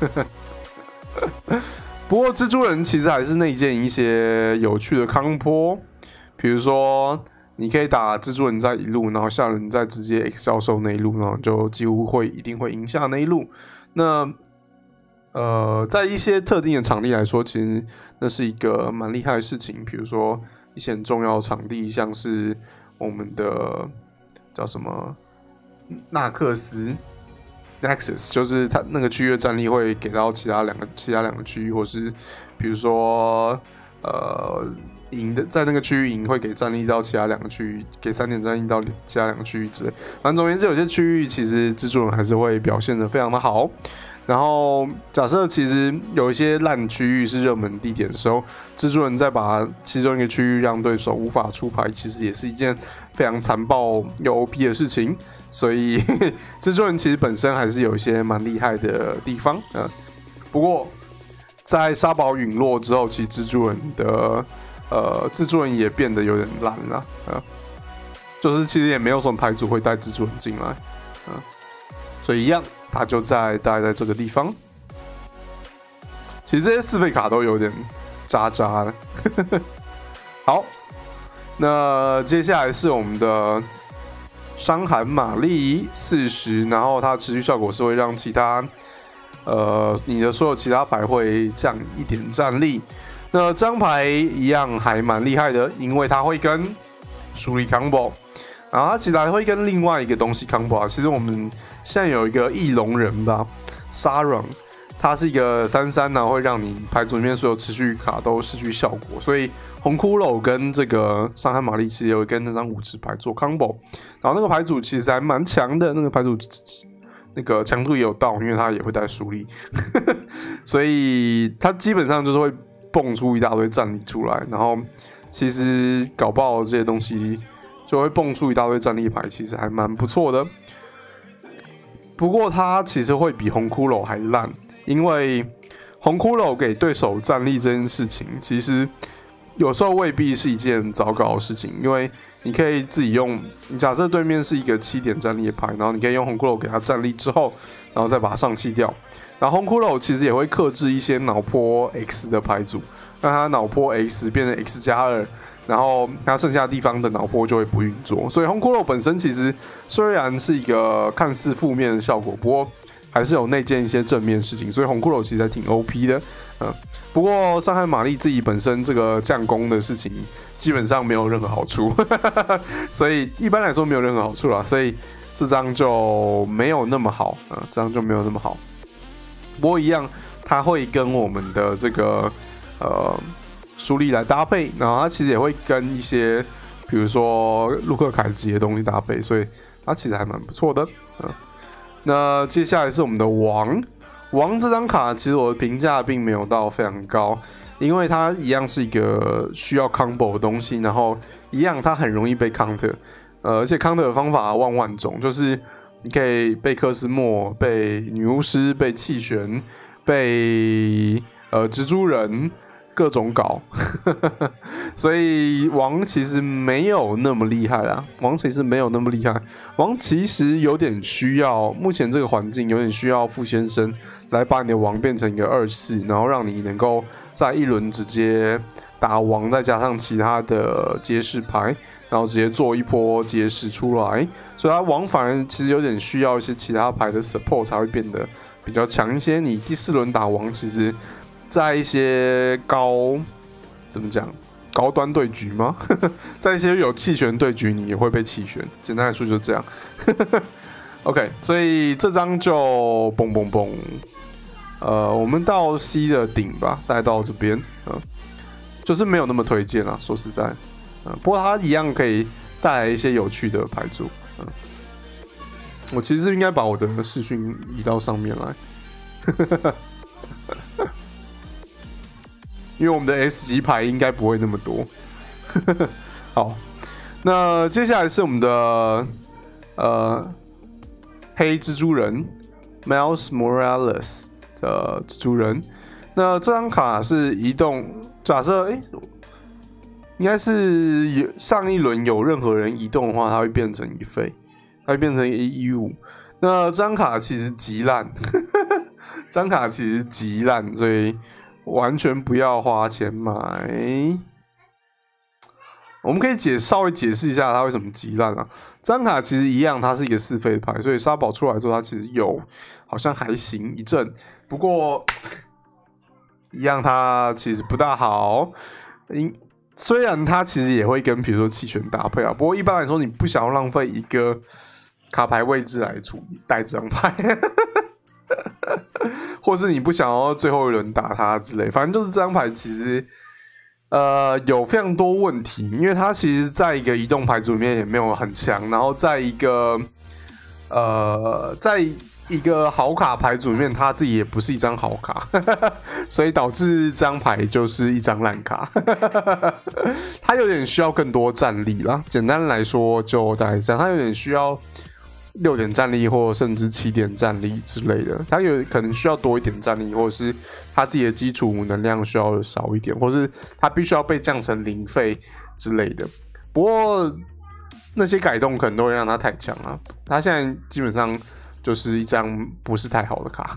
不过蜘蛛人其实还是内建一些有趣的康波，比如说你可以打蜘蛛人在一路，然后下轮再直接 X 教授那一路，然后就几乎一定会赢下那一路。那在一些特定的场地来说，其实那是一个蛮厉害的事情。比如说一些很重要的场地，像是我们的叫什么纳克斯 Nexus， 就是它那个区域的战力会给到其他两个区域，或是比如说赢的在那个区域赢会给战力到其他两个区域，给3点战力到其他两个区域之类。反正总而言之，有些区域其实蜘蛛人还是会表现得非常的好。然后假设其实有一些烂区域是热门地点的时候，蜘蛛人再把其中一个区域让对手无法出牌，其实也是一件非常残暴又 OP 的事情。所以蜘蛛人其实本身还是有一些蛮厉害的地方。不过在沙堡陨落之后，其实蜘蛛人也变得有点烂了。就是其实也没有什么牌组会带蜘蛛人进来。所以一样。他就大概在这个地方。其实这些4费卡都有点渣渣的。好，那接下来是我们的伤寒玛丽40，然后它持续效果是会让其他你的所有其他牌会降1点战力。那这张牌一样还蛮厉害的，因为它会跟疏离 combo。然后它其实还会跟另外一个东西 combo 啊。其实我们现在有一个翼龙人吧，沙朗，它是一个3/3，然后会让你牌组里面所有持续卡都失去效果。所以红骷髅跟这个伤寒玛丽其实也会跟那张5支牌做 combo。然后那个牌组其实还蛮强的，那个牌组那个强度也有到，因为它也会带疏离，所以它基本上就是会蹦出一大堆战力出来。然后其实搞不好这些东西。就会蹦出一大堆战力牌，其实还蛮不错的。不过它其实会比红骷髅还烂，因为红骷髅给对手战力这件事情，其实有时候未必是一件糟糕的事情，因为你可以自己用。你假设对面是一个7点战力的牌，然后你可以用红骷髅给他战力之后，然后再把它上气掉。然后红骷髅其实也会克制一些脑波 X 的牌组，让他脑波 X 变成 X+2。然后它剩下的地方的脑波就会不运作，所以红骷髅本身其实虽然是一个看似负面的效果，不过还是有内建一些正面的事情，所以红骷髅其实还挺 OP 的。不过伤寒玛丽自己本身这个降攻的事情基本上没有任何好处，所以一般来说没有任何好处啦，所以这张就没有那么好。这张就没有那么好。不过一样，它会跟我们的这个疏离来搭配，然后它其实也会跟一些比如说陆克凯吉的东西搭配，所以它其实还蛮不错的。那接下来是我们的王这张卡，其实我的评价并没有到非常高，因为它一样是一个需要 combo 的东西，然后一样它很容易被 counter，而且 counter 的方法万种，就是你可以被克斯莫、被女巫师、被气旋、被蜘蛛人。各种搞，所以王其实没有那么厉害啦。王其实没有那么厉害，王其实有点需要，目前这个环境有点需要傅先生来把你的王变成一个2/4，然后让你能够在一轮直接打王，再加上其他的街市牌，然后直接做一波街市出来。所以他王反而其实有点需要一些其他牌的 support 才会变得比较强一些。你第4轮打王，其实。在一些怎么讲高端对局吗？在一些有气旋对局，你也会被气旋。简单来说就是这样。OK， 所以这张就蹦蹦蹦。我们到 C 的顶吧，大概到这边。就是没有那么推荐啦，说实在。不过它一样可以带来一些有趣的牌组。我其实应该把我的视讯移到上面来。因为我们的 S 级牌应该不会那么多。好，那接下来是我们的黑蜘蛛人 Miles Morales 的蜘蛛人。那这张卡是移动，假设应该是上一轮有任何人移动的话，它会变成1费，它会变成115。那这张卡其实极烂，这张卡其实极烂，所以完全不要花钱买。我们可以稍微解释一下它为什么极烂啊。这张卡其实一样，它是一个4费的牌，所以沙宝出来之后，它其实好像还行一阵，不过一样它其实不大好。虽然它其实也会跟比如说弃权搭配啊，不过一般来说你不想要浪费一个卡牌位置来带这张牌，或是你不想要最后一轮打它之类，反正就是这张牌其实有非常多问题，因为它其实在一个移动牌组里面也没有很强，然后在一个好卡牌组里面，它自己也不是一张好卡，所以导致这张牌就是一张烂卡。它有点需要更多战力啦，简单来说就大概这样，它有点需要6点战力或甚至7点战力之类的，它有可能需要多一点战力，或者是它自己的基础能量需要少一点，或是它必须要被降成0费之类的。不过那些改动可能都会让它太强啊，它现在基本上就是一张不是太好的卡，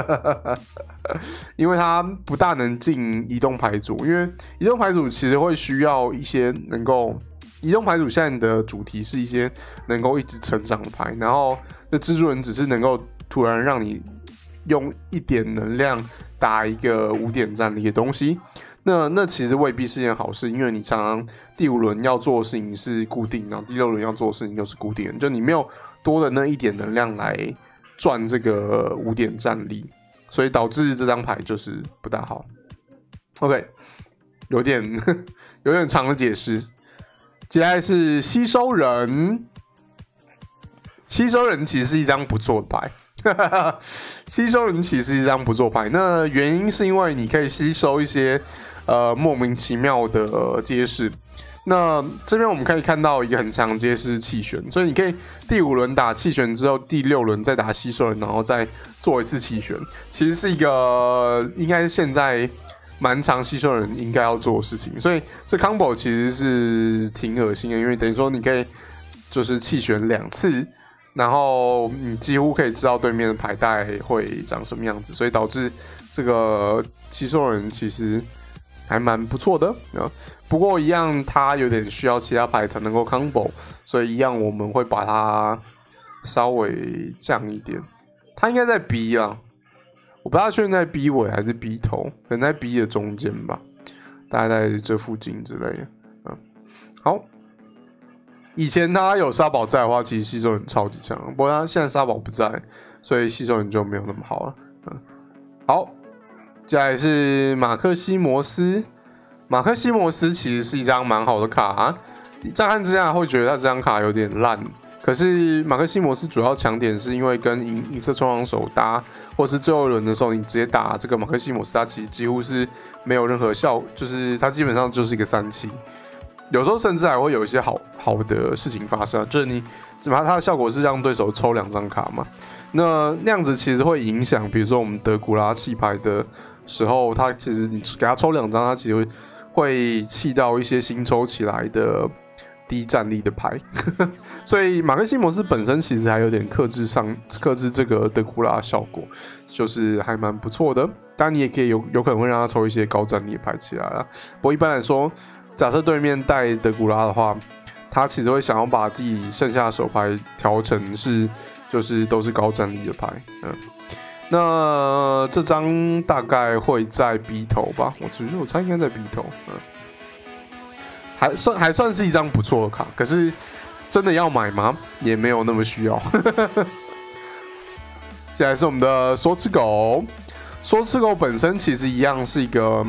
因为它不大能进移动牌组，因为移动牌组其实会需要一些能够。移动牌组现在的主题是一些能够一直成长的牌，然后这蜘蛛人只是能够突然让你用1点能量打一个5点战力的东西，那其实未必是件好事，因为你常常第5轮要做的事情是固定，然后第6轮要做的事情又是固定的，就你没有多的那1点能量来赚这个5点战力，所以导致这张牌就是不大好。OK， 有点长的解释。接下来是吸收人，吸收人其实是一张不错的牌，吸收人其实是一张不错的牌。那原因是因为你可以吸收一些莫名其妙的街市。那这边我们可以看到一个很强的街市弃权，所以你可以第5轮打弃权之后，第6轮再打吸收人，然后再做一次弃权，其实是一个应该是现在蛮常吸收人应该要做的事情，所以这 combo 其实是挺恶心的，因为等于说你可以就是弃选2次，然后你几乎可以知道对面的牌带会长什么样子，所以导致这个吸收人其实还蛮不错的啊。不过一样，它有点需要其他牌才能够 combo， 所以一样我们会把它稍微降一点。它应该在 B 啊。我不知道确定在 B 尾还是 B 头，可能在 B 的中间吧，大概在这附近之类的。好，以前他有沙宝在的话，其实吸收人超级强，不过他现在沙宝不在，所以吸收人就没有那么好了。好，接下来是马克西摩斯。马克西摩斯其实是一张蛮好的卡，乍看之下会觉得他这张卡有点烂。可是马克西摩斯主要强点是因为跟银色冲浪手搭，或是最后一轮的时候你直接打这个马克西摩斯，它其实几乎是没有任何效，就是它基本上就是一个3期，有时候甚至还会有一些好的事情发生，就是它的效果是让对手抽2张卡嘛，那样子其实会影响，比如说我们德古拉弃牌的时候，它其实你给他抽2张，它其实会弃到一些新抽起来的低战力的牌，所以马克西摩斯本身其实还有点克制这个德古拉的效果，就是还蛮不错的。当然你也可以有可能会让他抽一些高战力的牌起来啦。不过一般来说，假设对面带德古拉的话，他其实会想要把自己剩下的手牌调成就是都是高战力的牌。那这张大概会在 B 头吧，我猜应该在 B 头。还算是一张不错的卡，可是真的要买吗？也没有那么需要。接下来是我们的说吃狗，说吃狗本身其实一样是一个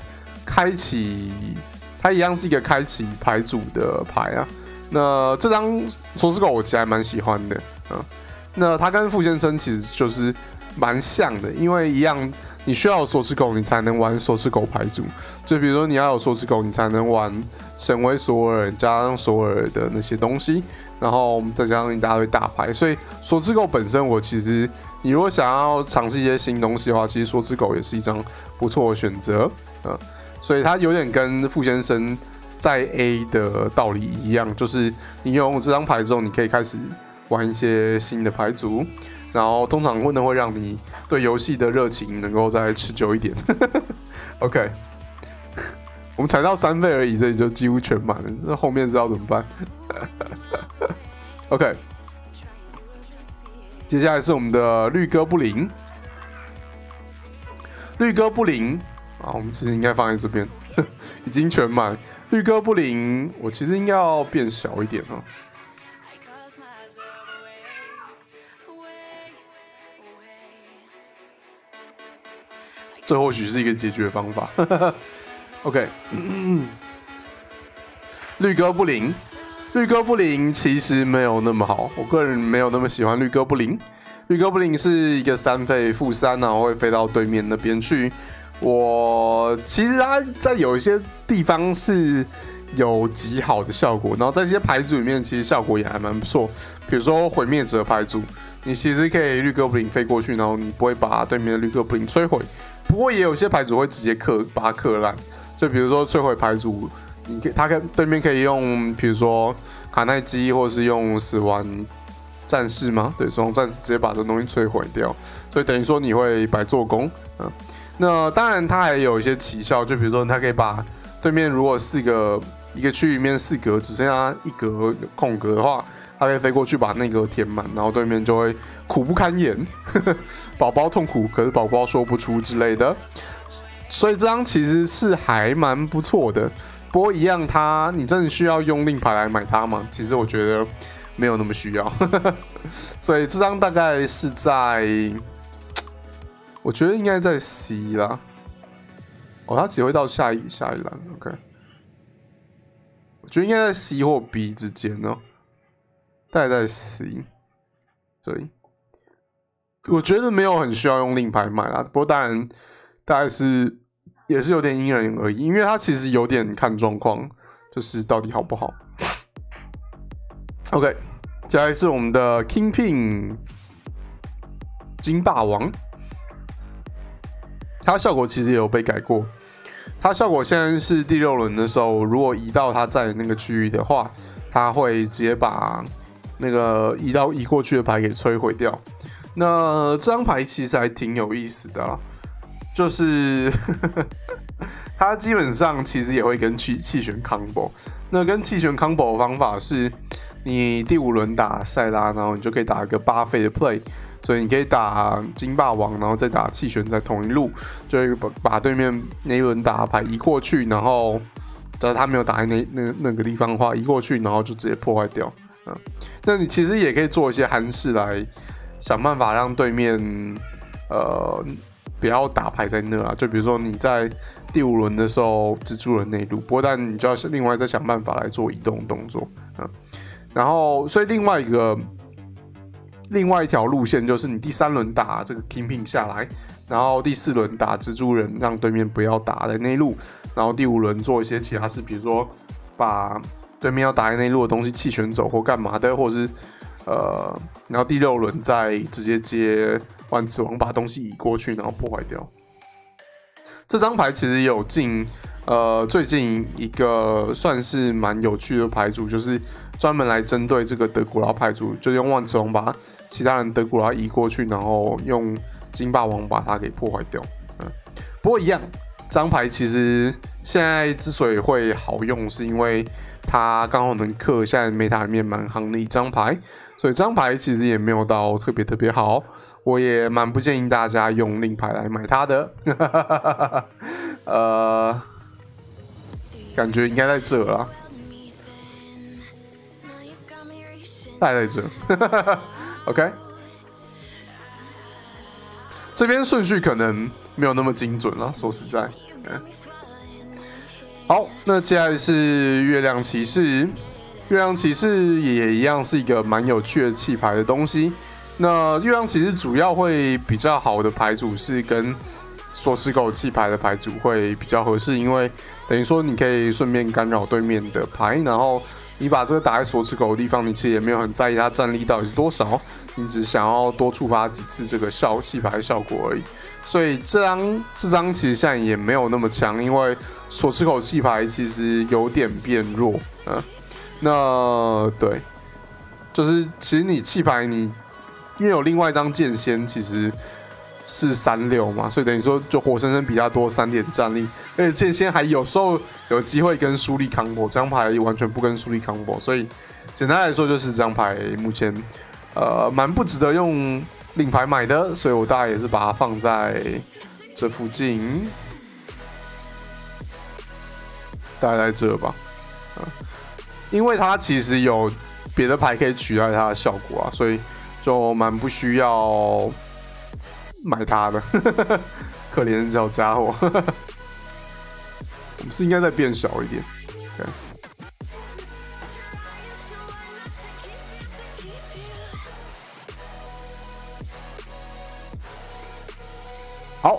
它一样是一个开启牌组的牌啊。那这张说吃狗我其实还蛮喜欢的啊。那它跟傅先生其实就是蛮像的，因为一样你需要有锁匙狗，你才能玩锁匙狗牌组。就比如说你要有锁匙狗，你才能玩神威索尔加上索尔的那些东西，然后再加上一大堆大牌。所以锁匙狗本身，我其实你如果想要尝试一些新东西的话，其实锁匙狗也是一张不错的选择。所以它有点跟傅先生在 A 的道理一样，就是你拥有这张牌之后，你可以开始玩一些新的牌组，然后通常会让你对游戏的热情能够再持久一点。OK， 我们才到3费而已，这里就几乎全满了，那后面知道怎么办？OK， 接下来是我们的绿哥布林，绿哥布林啊，我们其实应该放在这边，已经全满。绿哥布林，我其实应该要变小一点哦。这或许是一个解决方法。OK， 绿哥布林，绿哥布林其实没有那么好，我个人没有那么喜欢绿哥布林。绿哥布林是一个3费负3，然后会飞到对面那边去。我其实它在有一些地方是有极好的效果，然后在这些牌组里面，其实效果也还蛮不错。比如说毁灭者牌组，你其实可以绿哥布林飞过去，然后你不会把对面的绿哥布林摧毁。不过也有些牌组会直接把它克烂，就比如说摧毁牌组，他对面可以用，比如说卡耐基，或者是用死亡战士吗？对，死亡战士直接把这东西摧毁掉，所以等于说你会白做工。那当然它还有一些奇效，就比如说它可以把对面如果一个区域里面4格只剩下1格空格的话，它可以飞过去把那个填满，然后对面就会苦不堪言，宝宝痛苦，可是宝宝说不出之类的。所以这张其实是还蛮不错的。不过一样，你真的需要用令牌来买它吗？其实我觉得没有那么需要。所以这张大概是在，我觉得应该在 C 啦。哦，它只会到下一栏 ，OK。我觉得应该在 C 或 B 之间哦。大概在 C 这里，我觉得没有很需要用令牌买啦。不过当然，大概也是有点因人而异，因为它其实有点看状况，就是到底好不好。OK， 接下来是我们的 Kingpin 金霸王，它效果其实也有被改过。它效果现在是第6轮的时候，如果移到它在那个区域的话，它会直接把那个移过去的牌给摧毁掉。那这张牌其实还挺有意思的啦，就是它基本上其实也会跟气旋 combo。那跟气旋 combo 的方法是，你第5轮打塞拉，然后你就可以打一个8费的 play， 所以你可以打金霸王，然后再打气旋在同一路，就会把对面那一轮打的牌移过去，然后只要他没有打在那个地方的话，移过去，然后就直接破坏掉。那你其实也可以做一些憨事来想办法让对面不要打牌在那啊，就比如说你在第5轮的时候蜘蛛人内路，不过但你就要另外再想办法来做移动动作。然后所以另外一条路线就是你第3轮打这个 Kingpin 下来，然后第4轮打蜘蛛人，让对面不要打在内路，然后第5轮做一些其他事，比如说把对面要打在内路的东西气旋走或干嘛的，或者是然后第6轮再直接接万磁王把东西移过去，然后破坏掉。这张牌其实也有最近一个算是蛮有趣的牌组，就是专门来针对这个德古拉牌组，就用万磁王把其他人德古拉移过去，然后用金霸王把它给破坏掉。不过一样，这张牌其实现在之所以会好用，是因为它刚好能克现在 meta 里面蛮夯的一张牌，所以这张牌其实也没有到特别好，我也蛮不建议大家用令牌来买它的。感觉应该在这啦，大概在这。OK， 这边顺序可能没有那么精准啦，说实在。好，那接下来是月亮骑士。月亮骑士也一样是一个蛮有趣的弃牌的东西。那月亮骑士主要会比较好的牌组是跟锁匙狗弃牌的牌组会比较合适，因为等于说你可以顺便干扰对面的牌，然后你把这个打在锁匙狗的地方，你其实也没有很在意它战力到底是多少，你只想要多触发几次这个弃牌的效果而已。所以这张其实现在也没有那么强，因为锁匙狗弃牌其实有点变弱那对，就是其实你弃牌因为有另外一张剑仙，其实是36嘛，所以等于说就活生生比他多3点战力，而且剑仙还有时候有机会跟苏力 combo， 这张牌完全不跟苏力 combo， 所以简单来说就是这张牌目前蛮不值得用领牌买的，所以我大概也是把它放在这附近，大概在这吧，因为它其实有别的牌可以取代它的效果所以就蛮不需要买它的，可怜的小家伙。我们是应该再变小一点。好，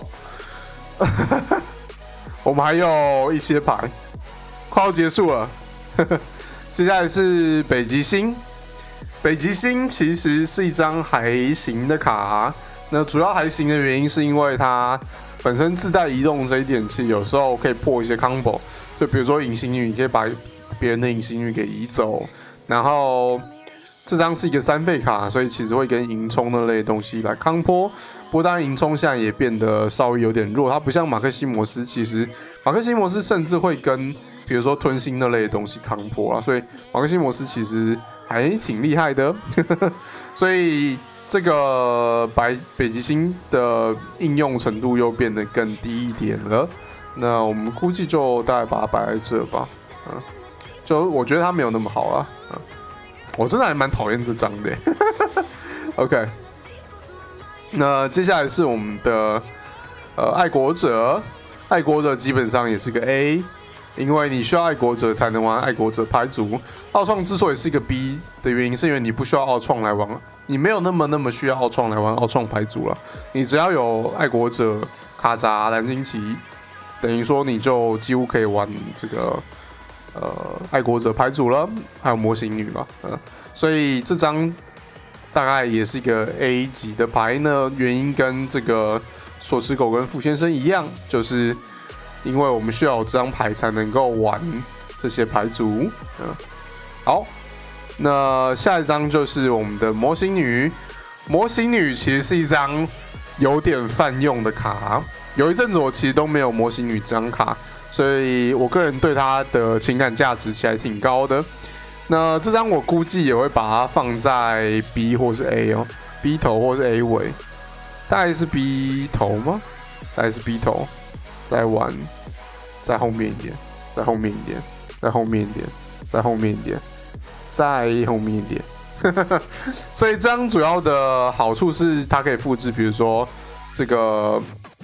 我们还有一些牌，快要结束了。接下来是北极星。北极星其实是一张还行的卡，那主要还行的原因是因为它本身自带移动这一点，其实有时候可以破一些 combo， 就比如说隐形女，你可以把别人的隐形女给移走，然后这张是一个3费卡，所以其实会跟银冲那类的东西来康波。不过当然银冲现在也变得稍微有点弱，它不像马克西摩斯，其实马克西摩斯甚至会跟比如说吞星那类的东西康波所以马克西摩斯其实还挺厉害的。所以这个北极星的应用程度又变得更低一点了。那我们估计就大概把它摆在这吧。就我觉得它没有那么好我真的还蛮讨厌这张的。OK， 那接下来是我们的爱国者。爱国者基本上也是个 A， 因为你需要爱国者才能玩爱国者牌组。奥创之所以是一个 B 的原因，是因为你不需要奥创来玩，你没有那么需要奥创来玩奥创牌组了。你只要有爱国者、卡扎、蓝鲸旗，等于说你就几乎可以玩这个爱国者牌组了，还有模型女嘛，所以这张大概也是一个 A 级的牌呢。原因跟这个锁匙狗跟傅先生一样，就是因为我们需要有这张牌才能够玩这些牌组。好，那下一张就是我们的模型女。模型女其实是一张有点泛用的卡，有一阵子我其实都没有模型女这张卡，所以我个人对它的情感价值其实还挺高的。那这张我估计也会把它放在 B 或是 A B 头或是 A 尾，大概是 B 头吗？大概是 B 头，再玩，再后面一点，再后面一点，再后面一点，再后面一点，再后面一点。所以这张主要的好处是它可以复制，比如说这个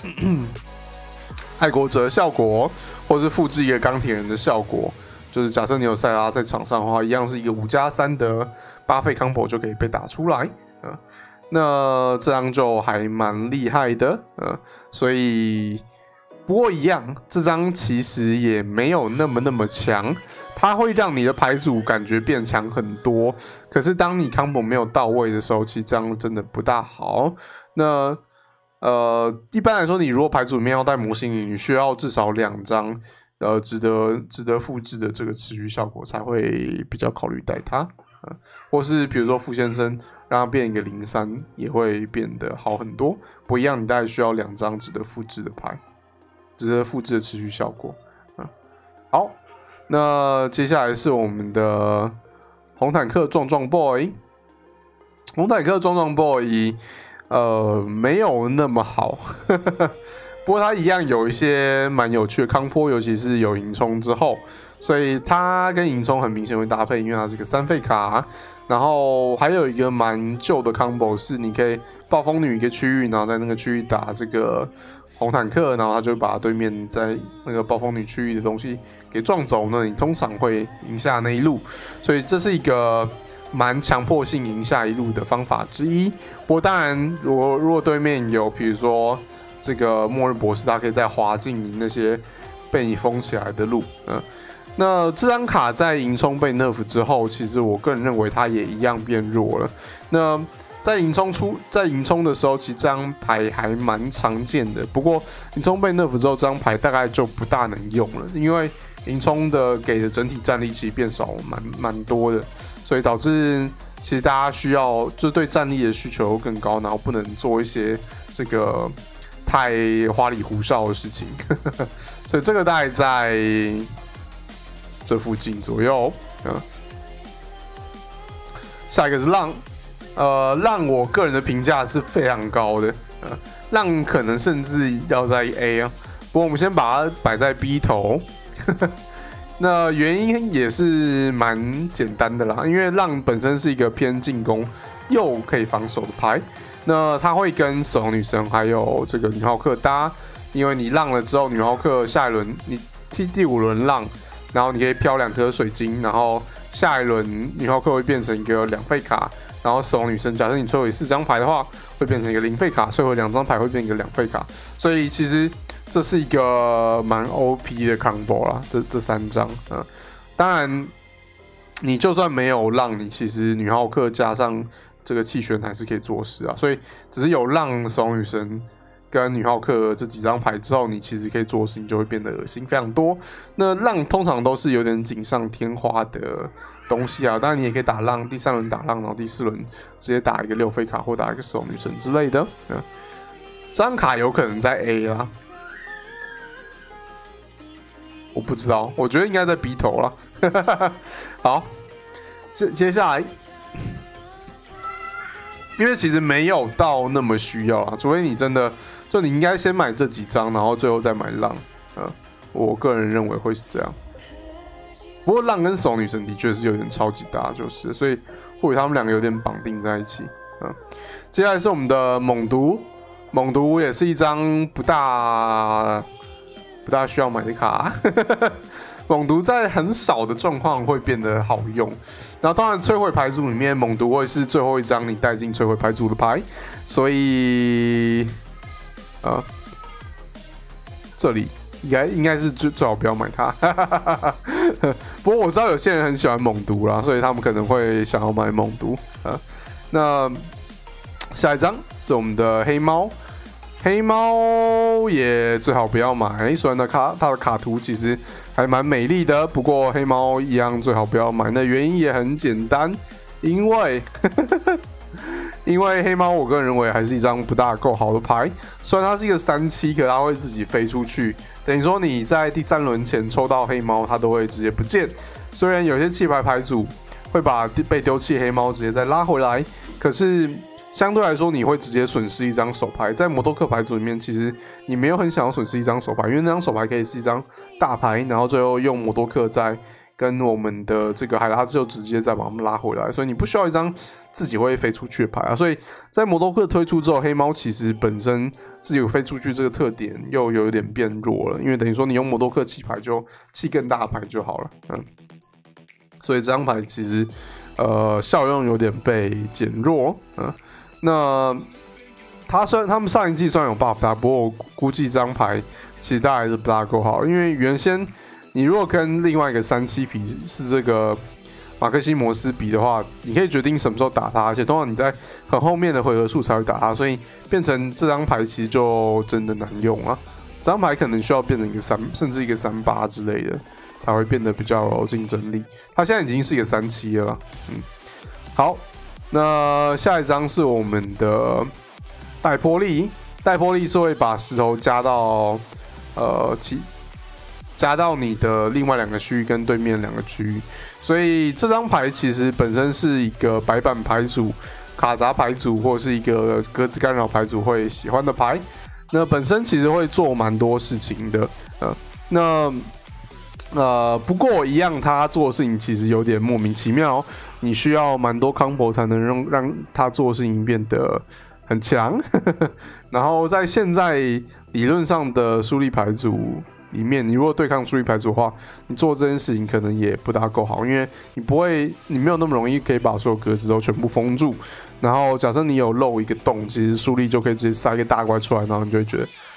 爱国者的效果，或是复制一个钢铁人的效果。就是假设你有塞拉在场上的话，一样是一个5+3的8费 combo 就可以被打出来。那这样就还蛮厉害的。所以不过一样，这张其实也没有那么强。它会让你的牌组感觉变强很多，可是当你 combo 没有到位的时候，其实这样真的不大好。那一般来说，你如果牌组里面要带模型，你需要至少2张值得复制的这个持续效果才会比较考虑带它。或是比如说傅先生让它变一个03也会变得好很多。不一样，你大概需要2张值得复制的牌，值得复制的持续效果。好。那接下来是我们的红坦克壮壮 boy。 红坦克壮壮 boy 没有那么好。不过它一样有一些蛮有趣的康波，尤其是有银冲之后，所以它跟银冲很明显会搭配，因为它是个3费卡。然后还有一个蛮旧的 combo 是你可以暴风女一个区域，然后在那个区域打这个红坦克，然后他就把对面在那个暴风女区域的东西给撞走呢，你通常会赢下那一路，所以这是一个蛮强迫性赢下一路的方法之一。不过当然，如果对面有比如说这个末日博士，他可以再滑进你那些被你封起来的路。那这张卡在银冲被 nerf 之后，其实我个人认为它也一样变弱了。那在银冲的时候，其实这张牌还蛮常见的。不过银冲被 nerf 之后，这张牌大概就不大能用了，因为银冲给的整体战力其实变少蛮多的，所以导致其实大家需要就对战力的需求更高，然后不能做一些这个太花里胡哨的事情，所以这个大概在这附近左右。下一个是浪。浪我个人的评价是非常高的，浪可能甚至要在 A 啊，不过我们先把它摆在 B 头，那原因也是蛮简单的啦，因为浪本身是一个偏进攻又可以防守的牌，那它会跟死亡女神还有这个女浩克搭，因为你浪了之后，女浩克下一轮你第5轮浪，然后你可以飘2颗水晶，然后下一轮女浩克会变成一个2费卡。然后死亡女神，假设你摧毁4张牌的话，会变成一个0费卡；摧毁2张牌会变成一个2费卡。所以其实这是一个蛮 OP 的 combo 啦，这3张。当然你就算没有浪，你其实女浩克加上这个气旋还是可以做事啊。所以只是有浪、死亡女神跟女浩克这几张牌之后，你其实可以做的事情就会变得恶心非常多。那浪通常都是有点锦上添花的东西啊，当然你也可以打浪，第3轮打浪，然后第4轮直接打一个6费卡或打一个死亡女神之类的。这张卡有可能在 A 啦，我不知道，我觉得应该在 B 头啦。好，接下来，因为其实没有到那么需要啦，除非你真的就你应该先买这几张，然后最后再买浪。我个人认为会是这样。不过浪跟死亡女神的确是有点超级搭，就是所以或许他们2个有点绑定在一起。接下来是我们的猛毒，猛毒也是一张不大需要买的卡。猛毒在很少的状况会变得好用，然后当然摧毁牌组里面猛毒会是最后一张你带进摧毁牌组的牌，所以这里应该是最好不要买它。不过我知道有些人很喜欢猛毒啦，所以他们可能会想要买猛毒。那下一张是我们的黑猫，黑猫也最好不要買。雖然它的卡圖其實還蠻美麗的，不過黑貓一樣最好不要買。那原因也很簡單，因為黑貓我個人認為還是一張不大夠好的牌。雖然它是一個3/7，可它會自己飛出去，等於說你在第3輪前抽到黑貓，它都會直接不見。雖然有些棄牌牌組會把被丟棄黑貓直接再拉回來，可是相对来说，你会直接损失一张手牌。在摩托克牌组里面，其实你没有很想要损失一张手牌，因为那张手牌可以是一张大牌，然后最后用摩托克再跟我们的这个海拉就直接再把它们拉回来，所以你不需要一张自己会飞出去的牌啊。所以在摩托克推出之后，黑猫其实本身自己有飞出去这个特点又有点变弱了，因为等于说你用摩托克弃牌就弃更大的牌就好了。所以这张牌其实效用有点被减弱。那他们上一季虽然有 buff 它，不过我估计这张牌其实大概还是不大够好，因为原先你如果跟另外一个3/7比是这个马克西摩斯比的话，你可以决定什么时候打他，而且通常你在很后面的回合数才会打他，所以变成这张牌其实就真的难用啊。这张牌可能需要变成一个3，甚至一个3/8之类的，才会变得比较有竞争力。它现在已经是一个3/7了啦。好。那下一张是我们的带波力，带波力是会把石头加到你的另外2个区域跟对面2个区域，所以这张牌其实本身是一个白板牌组、卡杂牌组或是一个格子干扰牌组会喜欢的牌。那本身其实会做蛮多事情的，不过一样，他做的事情其实有点莫名其妙，你需要蛮多 combo 才能让他做的事情变得很强。然后在现在理论上的疏离牌组里面，你如果对抗疏离牌组的话，你做这件事情可能也不大够好，因为你没有那么容易可以把所有格子都全部封住。然后假设你有漏一个洞，其实疏离就可以直接塞一个大怪出来，然后你就会觉得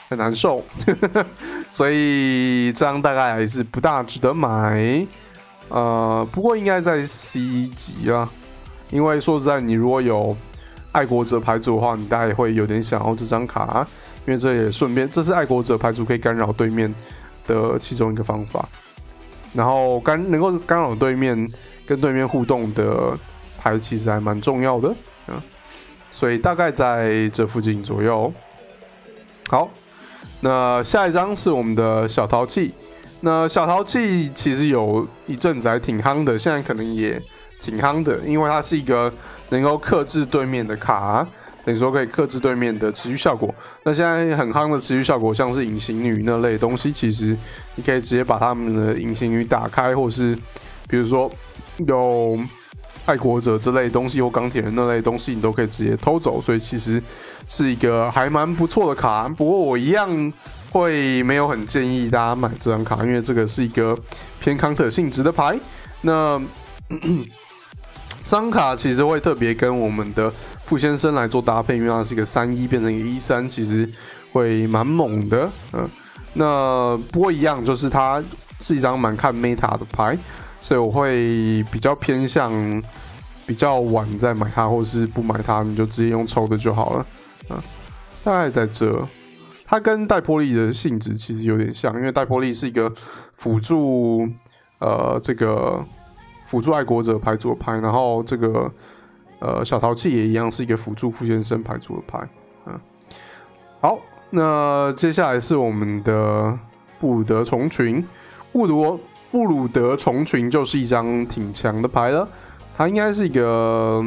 很难受，所以这样大概还是不大值得买。不过应该在 C 级啊，因为说实在，你如果有爱国者牌组的话，你大概会有点想要这张卡，因为这也顺便，这是爱国者牌组可以干扰对面的其中一个方法。然后能够干扰对面跟对面互动的牌，其实还蛮重要的，所以大概在这附近左右。好，那下一张是我们的小淘气。那小淘气其实有一阵子还挺夯的，现在可能也挺夯的，因为它是一个能够克制对面的卡，等于说可以克制对面的持续效果。那现在很夯的持续效果，像是隐形女那类东西，其实你可以直接把他们的隐形女打开，或是比如说有爱国者之类的东西或钢铁人那类的东西，你都可以直接偷走，所以其实是一个还蛮不错的卡。不过我一样会没有很建议大家买这张卡，因为这个是一个偏康特性质的牌。那这张卡其实会特别跟我们的傅先生来做搭配，因为它是一个3-1变成一个1-3，其实会蛮猛的。那不过一样，就是它是一张蛮看 meta 的牌，所以我会比较偏向比较晚再买它，或是不买它，你就直接用抽的就好了。大概在这。它跟戴波利的性质其实有点像，因为戴波利是一个辅助这个辅助爱国者牌组的牌，然后这个小淘气也一样是一个辅助傅先生牌组的牌。好，那接下来是我们的布鲁德虫群。布鲁德虫群就是一张挺强的牌了，它应该是一个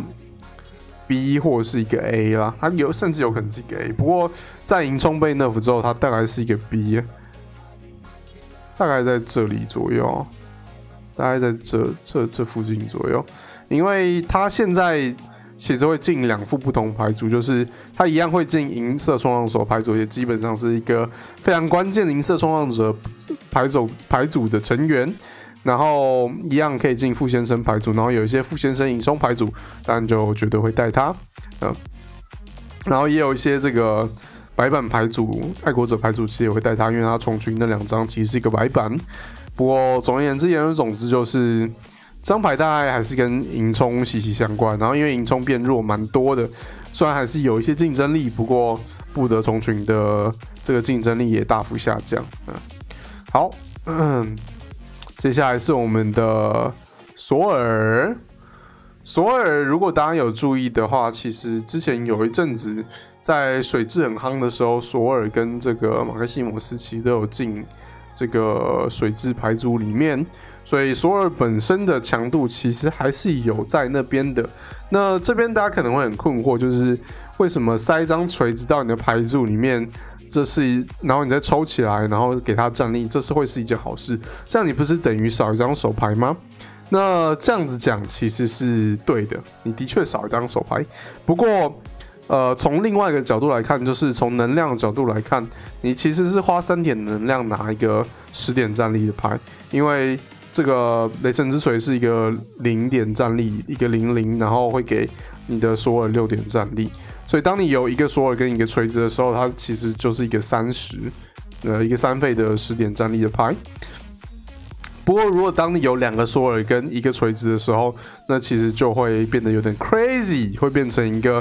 B 或是一个 A 啦，它甚至有可能是一个 A， 不过在银冲被 nerf 之后，它大概是一个 B， 大概在这里左右，大概在这附近左右，因为它现在其实会进2副不同牌组，就是它一样会进银色冲浪手牌组，也基本上是一个非常关键的银色冲浪者牌组的成员。然后一样可以进傅先生牌组，然后有一些傅先生影冲牌组，当然就绝对会带他。然后也有一些这个白板牌组、爱国者牌组，其实也会带他，因为他虫群那2张其实是一个白板。不过总而言之，总之就是这张牌大概还是跟银冲息息相关。然后因为银冲变弱蛮多的，虽然还是有一些竞争力，不过布鲁德虫群的这个竞争力也大幅下降。好。接下来是我们的索尔。索尔，如果大家有注意的话，其实之前有一阵子在水质很夯的时候，索尔跟这个马克西姆斯其实都有进这个水质牌组里面，所以索尔本身的强度其实还是有在那边的。那这边大家可能会很困惑，就是为什么塞一张锤子到你的牌组里面？然后你再抽起来，然后给他战力，这是会是一件好事。这样你不是等于少一张手牌吗？那这样子讲其实是对的，你的确少一张手牌。不过，从另外一个角度来看，就是从能量的角度来看，你其实是花3点能量拿一个10点战力的牌，因为这个雷神之锤是一个0点战力，一个00，然后会给你的索尔6点战力。所以当你有一个索尔跟一个锤子的时候，它其实就是一个30，一个3费的10点战力的牌。不过如果当你有2个索尔跟一个锤子的时候，那其实就会变得有点 crazy， 会变成一个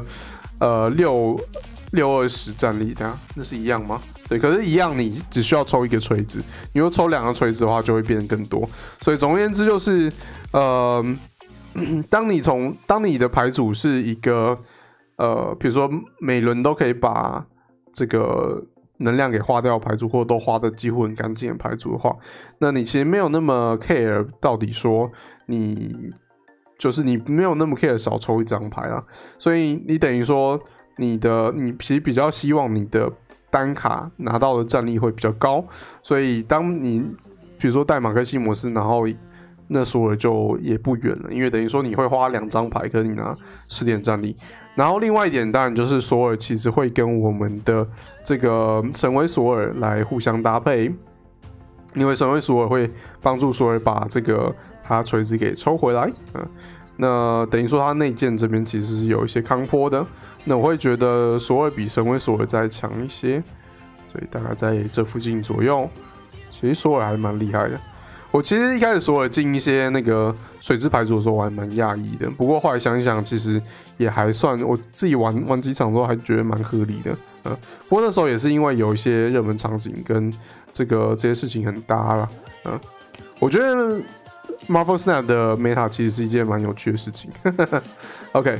620战力的，那是一样吗？对，可是一样，你只需要抽一个锤子，你如果抽2个锤子的话，就会变得更多。所以总而言之就是，当你的牌组是一个比如说每轮都可以把这个能量给花掉的牌组，或者都花的几乎很干净的牌组的话，那你其实没有那么 care 到底说你没有那么 care 少抽一张牌啦，所以你等于说你其实比较希望你的单卡拿到的战力会比较高，所以当你比如说带马克西摩斯，然后那索尔就也不远了，因为等于说你会花2张牌，可是你拿10点战力。然后另外一点当然就是索尔其实会跟我们的这个神威索尔来互相搭配，因为神威索尔会帮助索尔把这个他锤子给抽回来。那等于说他内建这边其实是有一些康坡的，那我会觉得索尔比神威索尔再强一些。 所以大概在这附近左右。其实索尔还蛮厉害的。我其实一开始索尔进一些那个水之牌组的时候，我还蛮讶异的。不过后来想一想，其实也还算，我自己玩几场之后还觉得蛮合理的。不过那时候也是因为有一些热门场景跟这些事情很搭啦。我觉得 Marvel Snap 的 Meta 其实是一件蛮有趣的事情。OK，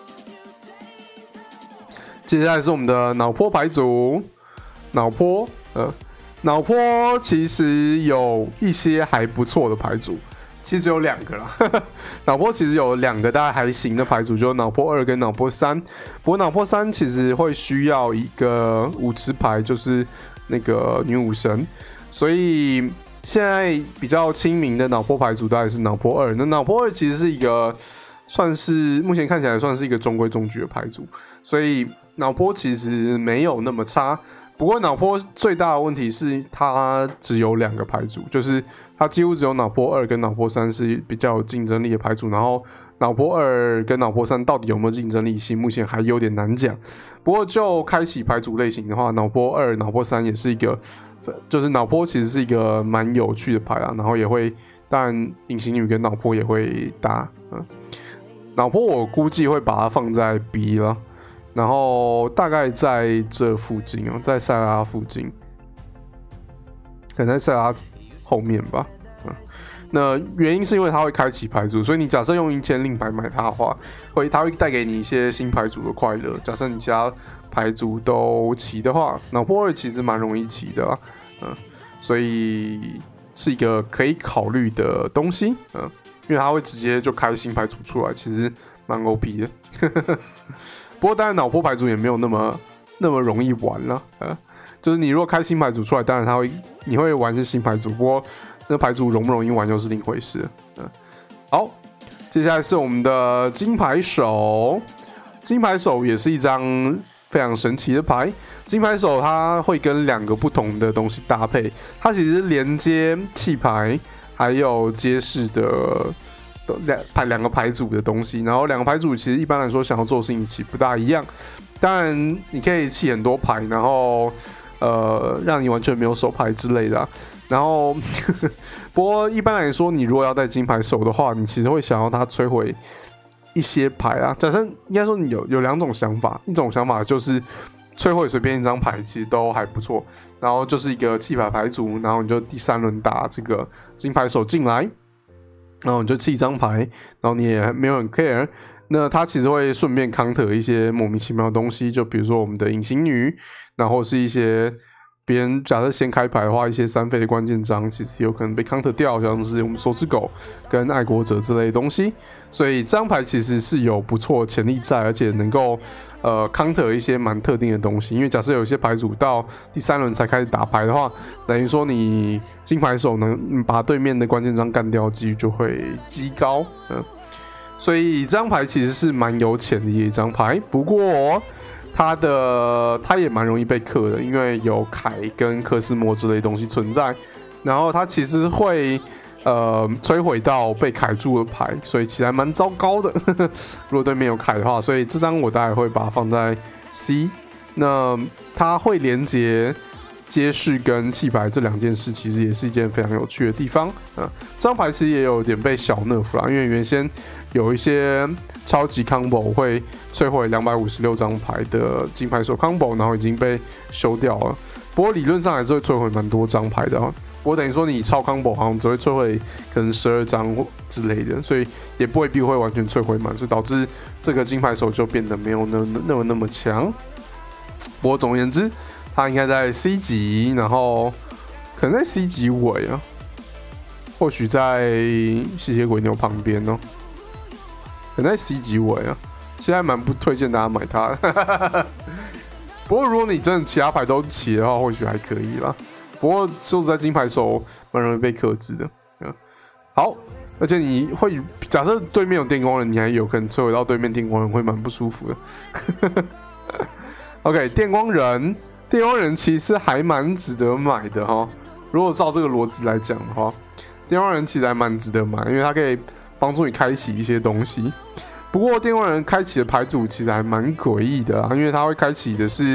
接下来是我们的脑波牌组，脑波其实有一些还不错的牌组，其实只有2个啦。脑波其实有2个大概还行的牌组，就是脑波2跟脑波3。不过脑波3其实会需要一个武持牌，就是那个女武神，所以现在比较亲民的脑波牌组大概是脑波2。那脑波2其实是一个算是目前看起来算是一个中规中矩的牌组，所以脑波其实没有那么差。不过脑波最大的问题是它只有2个牌组，就是它几乎只有脑波2跟脑波3是比较有竞争力的牌组，然后脑波2跟脑波3到底有没有竞争力性，目前还有点难讲。不过就开启牌组类型的话，脑波2、脑波3也是一个，就是脑波其实是一个蛮有趣的牌啊，然后也会，当然隐形女跟脑波也会搭。脑波我估计会把它放在 B 了。然后大概在这附近哦，在塞拉附近，可能在塞拉后面吧。那原因是因为它会开启牌组，所以你假设用1000令牌买它的话，它会带给你一些新牌组的快乐。假设你其他牌组都齐的话，脑波2其实蛮容易齐的啊，所以是一个可以考虑的东西，因为它会直接就开新牌组出来，其实蛮 OP 的。不过当然脑波牌组也没有那么容易玩了，就是你如果开新牌组出来，当然你会玩是新牌组，不过那牌组容不容易玩又是另一回事。好，接下来是我们的金牌手，金牌手也是一张非常神奇的牌。金牌手它会跟2个不同的东西搭配，它其实连接弃牌还有接式的。2个牌组的东西，然后2个牌组其实一般来说想要做的事情其实不大一样。当然你可以弃很多牌，然后让你完全没有手牌之类的啊。然后不过一般来说，你如果要带金牌手的话，你其实会想要它摧毁一些牌啊。假设应该说你有2种想法，一种想法就是摧毁随便一张牌其实都还不错，然后就是一个弃牌组，然后你就第3轮打这个金牌手进来。然后你就弃一张牌，然后你也没有很 care， 那它其实会顺便 counter 一些莫名其妙的东西，就比如说我们的隐形女，然后是一些别人假设先开牌的话，一些3费的关键章其实有可能被 counter 掉，像是我们手指狗跟爱国者之类的东西，所以这张牌其实是有不错的潜力在，而且能够counter 一些蛮特定的东西，因为假设有些牌组到第3轮才开始打牌的话，等于说你金牌手能把对面的关键章干掉的几率就会极高，所以这张牌其实是蛮有潜力的一张牌。不过它也蛮容易被克的，因为有凯跟科斯莫之类的东西存在，然后它其实会摧毁到被凯住的牌，所以其实还蛮糟糕的。如果对面有凯的话，所以这张我大概会把它放在 C。那它会连接接式跟弃牌这2件事，其实也是一件非常有趣的地方。这张牌其实也有点被小 nerf 啦，因为原先有一些超级 combo 会摧毁256张牌的金牌手 combo， 然后已经被修掉了。不过理论上还是会摧毁蛮多张牌的啊。不过等于说你超 combo 好像只会摧毁可能12张之类的，所以也不未必会完全摧毁满，所以导致这个金牌手就变得没有那么强。不过总而言之，它应该在 C 级，然后可能在 C 级尾啊，或许在吸血鬼牛旁边哦，可能在 C 级尾啊。现在蛮不推荐大家买它的。不过如果你真的其他牌都齐的话，或许还可以啦。不过说实在，金牌手蛮容易被克制的。好，而且你会假设对面有电光人，你还有可能摧毁到对面电光人，会蛮不舒服的。OK， 电光人其实还蛮值得买的哈。如果照这个逻辑来讲的话，电光人其实还蛮值得买，因为它可以帮助你开启一些东西。不过电光人开启的牌组其实还蛮诡异的啊，因为它会开启的是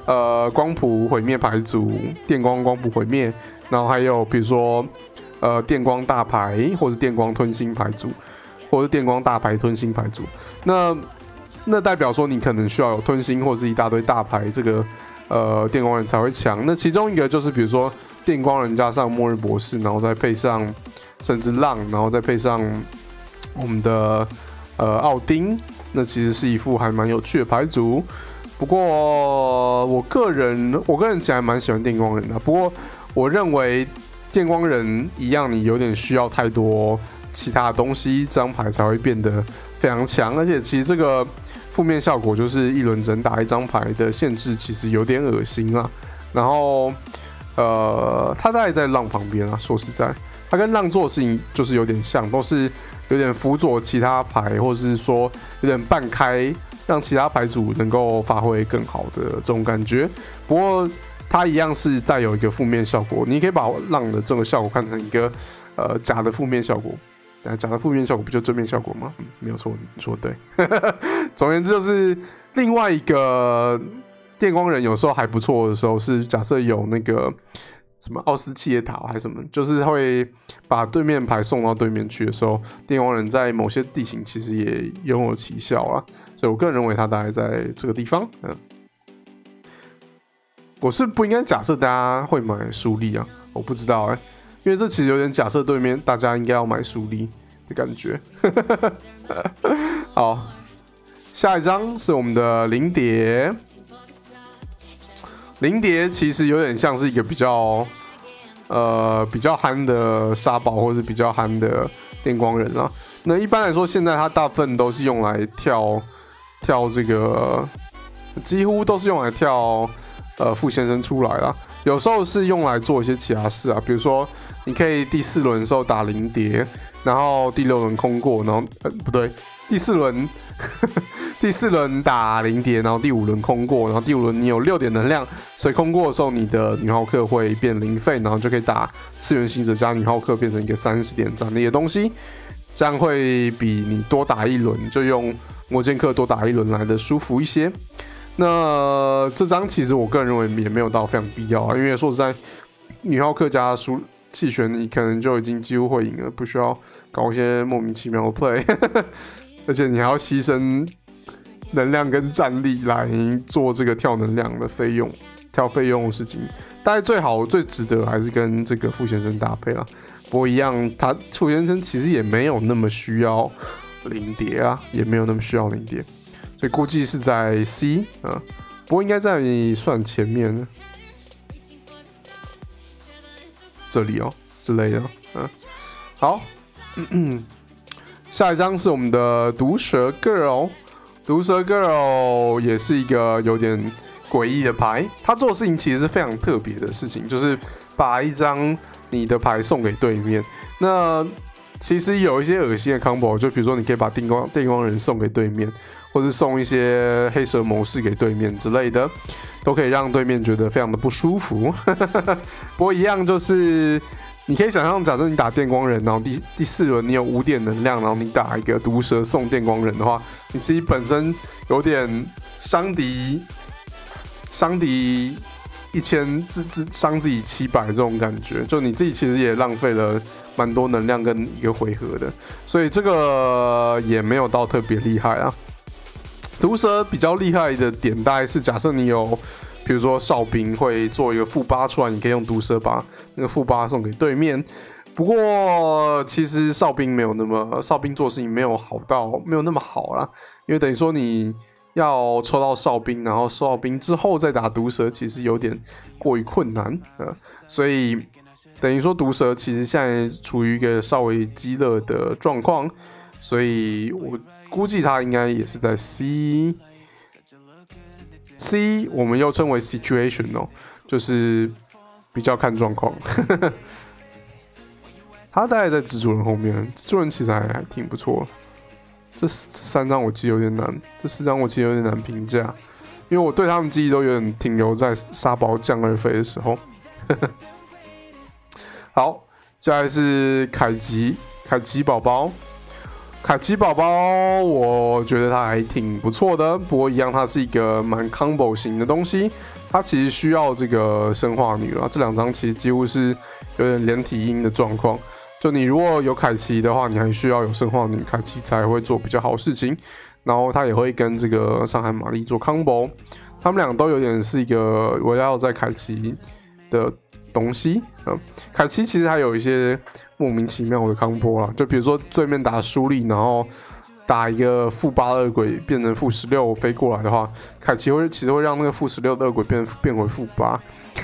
光谱毁灭牌组、电光光谱毁灭，然后还有比如说电光大牌，或是电光吞星牌组，或是电光大牌吞星牌组。那代表说你可能需要有吞星或是一大堆大牌，这个电光人才会强。那其中一个就是比如说电光人加上末日博士，然后再配上甚至浪，然后再配上我们的奥丁，那其实是一副还蛮有趣的牌组。不过我个人其实还蛮喜欢电光人的。不过我认为电光人一样，你有点需要太多其他的东西，这张牌才会变得非常强。而且其实这个负面效果就是一轮只能打一张牌的限制，其实有点恶心啊。然后他大概在浪旁边啊，说实在，他跟浪做的事情就是有点像，都是有点辅佐其他牌，或者是说有点半开，让其他牌组能够发挥更好的这种感觉。不过它一样是带有一个负面效果，你可以把浪的这个效果看成一个假的负面效果。假的负面效果不就正面效果吗？没有错，你说对。总而言之，就是另外一个电光人有时候还不错的时候，是假设有那个什么奥斯契耶塔还是什么，就是会把对面牌送到对面去的时候，电光人在某些地形其实也拥有奇效啊。所以我个人认为他大概在这个地方。我是不应该假设大家会买书力啊，我不知道因为这其实有点假设对面大家应该要买书力的感觉。好，下一张是我们的灵蝶。灵蝶其实有点像是一个比较憨的沙堡，或是比较憨的电光人啊。那一般来说，现在它大部分都是用来跳这个，几乎都是用来跳傅先生出来啦。有时候是用来做一些其他事啊，比如说你可以第4轮的时候打灵蝶，然后第6轮空过，然后不对，第4轮打灵蝶，然后第5轮空过，然后第5轮你有6点能量，所以空过的时候你的女浩克会变零费，然后就可以打次元行者加女浩克变成一个30点战力的东西，这样会比你多打一轮就用魔剑客多打一轮来的舒服一些。那这张其实我个人认为也没有到非常必要啊，因为说实在，女浩克加弃权你可能就已经几乎会赢了，不需要搞一些莫名其妙的 play， 而且你还要牺牲能量跟战力来做这个跳能量的费用、跳费用的事情。大概最值得还是跟这个傅先生搭配啦。不过一样，傅先生其实也没有那么需要灵蝶啊，也没有那么需要灵蝶。所以估计是在 C 不过应该在算前面这里之类的好，下一张是我们的毒蛇 Girl， 毒蛇 Girl 也是一个有点诡异的牌，他做的事情其实是非常特别的事情，就是把一张你的牌送给对面。那其实有一些恶心的 combo， 就比如说你可以把电光人送给对面，或是送一些黑蛇谋士给对面之类的，都可以让对面觉得非常的不舒服。不过一样就是你可以想象，假设你打电光人，然后第4轮你有5点能量，然后你打一个毒蛇送电光人的话，你其实本身有点伤敌1000，伤自己700这种感觉，就你自己其实也浪费了蛮多能量跟一个回合的，所以这个也没有到特别厉害啊。毒蛇比较厉害的点大概是，假设你有比如说哨兵会做一个负8出来，你可以用毒蛇把那个负8送给对面。不过其实哨兵做事情没有那么好啦，因为等于说你要抽到哨兵，然后哨兵之后再打毒蛇，其实有点过于困难所以等于说毒蛇其实现在处于一个稍微激烈的状况，所以我估计它应该也是在 C， 我们又称为 situation 就是比较看状况。他大概在蜘蛛人后面，蜘蛛人其实还挺不错。这3张我记得有点难，这4张我记得有点难评价，因为我对他们记忆都有点停留在沙包降2费的时候。好，接下来是凯吉宝宝。 凯奇宝宝，我觉得它还挺不错的，不过一样，它是一个蛮 combo 型的东西，它其实需要这个生化女啦。这2张其实几乎是有点连体婴的状况。就你如果有凯奇的话，你还需要有生化女，凯奇才会做比较好事情。然后它也会跟这个上海玛丽做 combo， 他们俩都有点是一个围绕在凯奇的东西。凯奇其实还有一些莫名其妙的combo啦，就比如说对面打舒丽，然后打一个-8恶鬼变成-16飞过来的话，凯奇其实会让那个-16的恶鬼变回-8。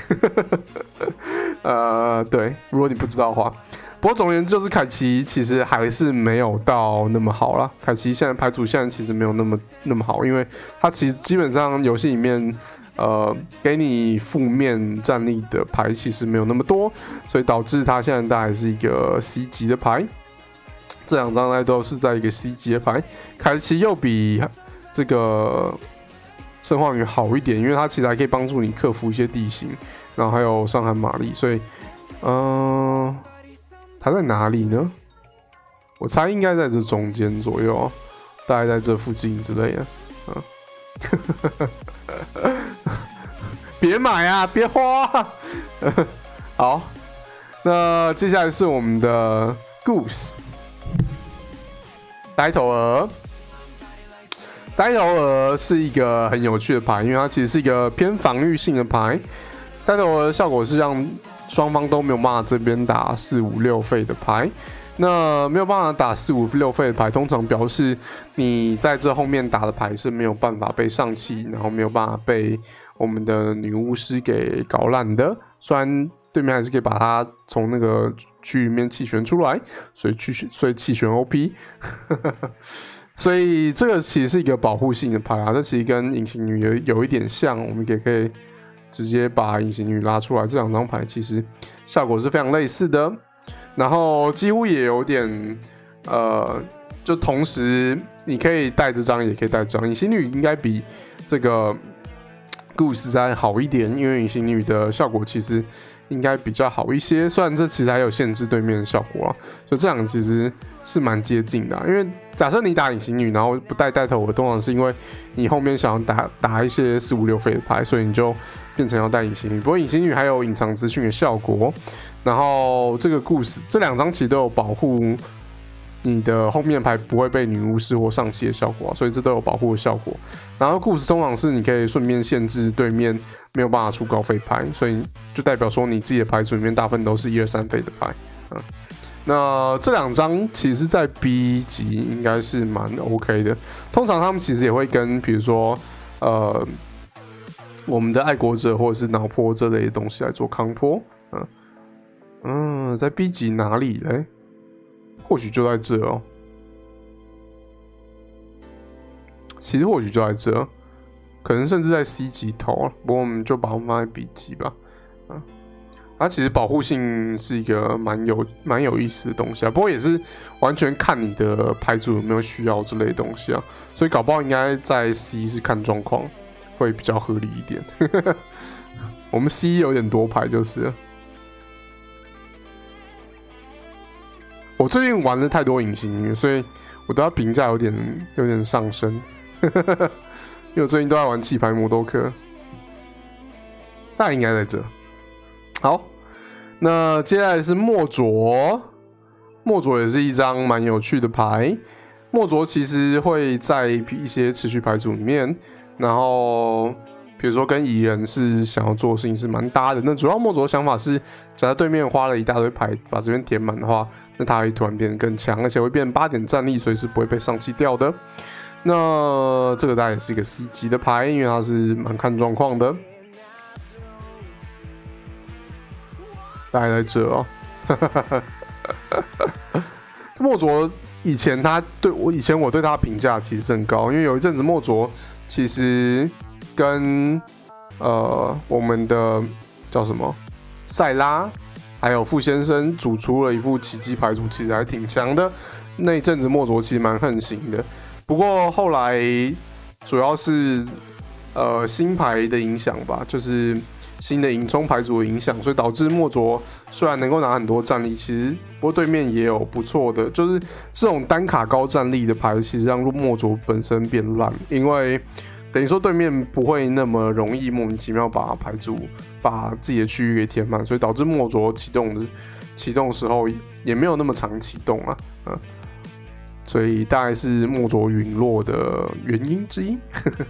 对，如果你不知道的话。不过总而言之，就是凯奇其实还是没有到那么好啦。凯奇现在牌组现在其实没有那么好，因为它其实基本上游戏里面给你负面战力的牌其实没有那么多，所以导致它现在大概是一个 C 级的牌。这2张呢都是在一个 C 级的牌，凯奇又比这个生化女好一点，因为它其实还可以帮助你克服一些地形，然后还有上海玛丽，所以它在哪里呢？我猜应该在这中间左右，大概在这附近之类的。别买啊，别花啊。好，那接下来是我们的 Goose 呆头鹅。呆头鹅是一个很有趣的牌，因为它其实是一个偏防御性的牌。呆头鹅的效果是让双方都没有办法这边打4、5、6费的牌。那没有办法打4、5、6费的牌，通常表示你在这后面打的牌是没有办法被上气，然后没有办法被我们的女巫师给搞烂的。虽然对面还是可以把它从那个区里面弃权出来，所以弃权 OP。所以这个其实是一个保护性的牌啊，这其实跟隐形女有一点像，我们也可以直接把隐形女拉出来。这2张牌其实效果是非常类似的。然后几乎也有点，就同时你可以带这张，也可以带这张。隐形女应该比这个 Goose 再好一点，因为隐形女的效果其实应该比较好一些。虽然这其实还有限制对面的效果啊，所以这2个其实是蛮接近的因为假设你打隐形女，然后不带带头，我通常是因为你后面想要打一些4、5、6费的牌，所以你就变成要带隐形女。不过隐形女还有隐藏资讯的效果。然后这个故事，这2张其实都有保护你的后面牌不会被女巫师或上气的效果所以这都有保护的效果。然后故事通常是你可以顺便限制对面没有办法出高费牌，所以就代表说你自己的牌组里面大部分都是1、2、3费的牌。那这2张其实在 B 级应该是蛮 OK 的。通常他们其实也会跟比如说我们的爱国者或者是脑波这类的东西来做康波。在 B 级哪里嘞？或许就在这哦。其实或许就在这，可能甚至在 C 级头。不过我们就把它放在 B 级吧。它其实保护性是一个蛮有意思的东西啊。不过也是完全看你的牌组有没有需要之类的东西啊。所以搞不好应该在 C 是看状况，会比较合理一点。我们 C 有点多牌就是了。我最近玩了太多隐形女，所以我对它评价有点上升。因为我最近都在玩弃牌魔斗克，大概应该在这。好，那接下来是墨卓。墨卓也是一张蛮有趣的牌。墨卓其实会在一些持续牌组里面，然后比如说跟蚁人是想要做的事情是蛮搭的。那主要墨卓的想法是，假设对面花了一大堆牌把这边填满的话，那他会突然变得更强，而且会变8点战力，所以是不会被上气掉的。那这个大概也是一个 C 级的牌，因为它是蛮看状况的。大概在这哦。墨卓以前我对他的评价其实很高，因为有一阵子墨卓其实跟我们的叫什么塞拉还有傅先生组出了一副奇迹牌组，其实还挺强的。那一阵子墨卓其实蛮横行的，不过后来主要是新牌的影响吧，就是新的影冲牌组的影响，所以导致墨卓虽然能够拿很多战力，其实不过对面也有不错的，就是这种单卡高战力的牌，其实让墨卓本身变烂，因为等于说对面不会那么容易莫名其妙把牌组把自己的区域给填满，所以导致墨卓启动的时候也没有那么常启动啊，所以大概是墨卓陨落的原因之一。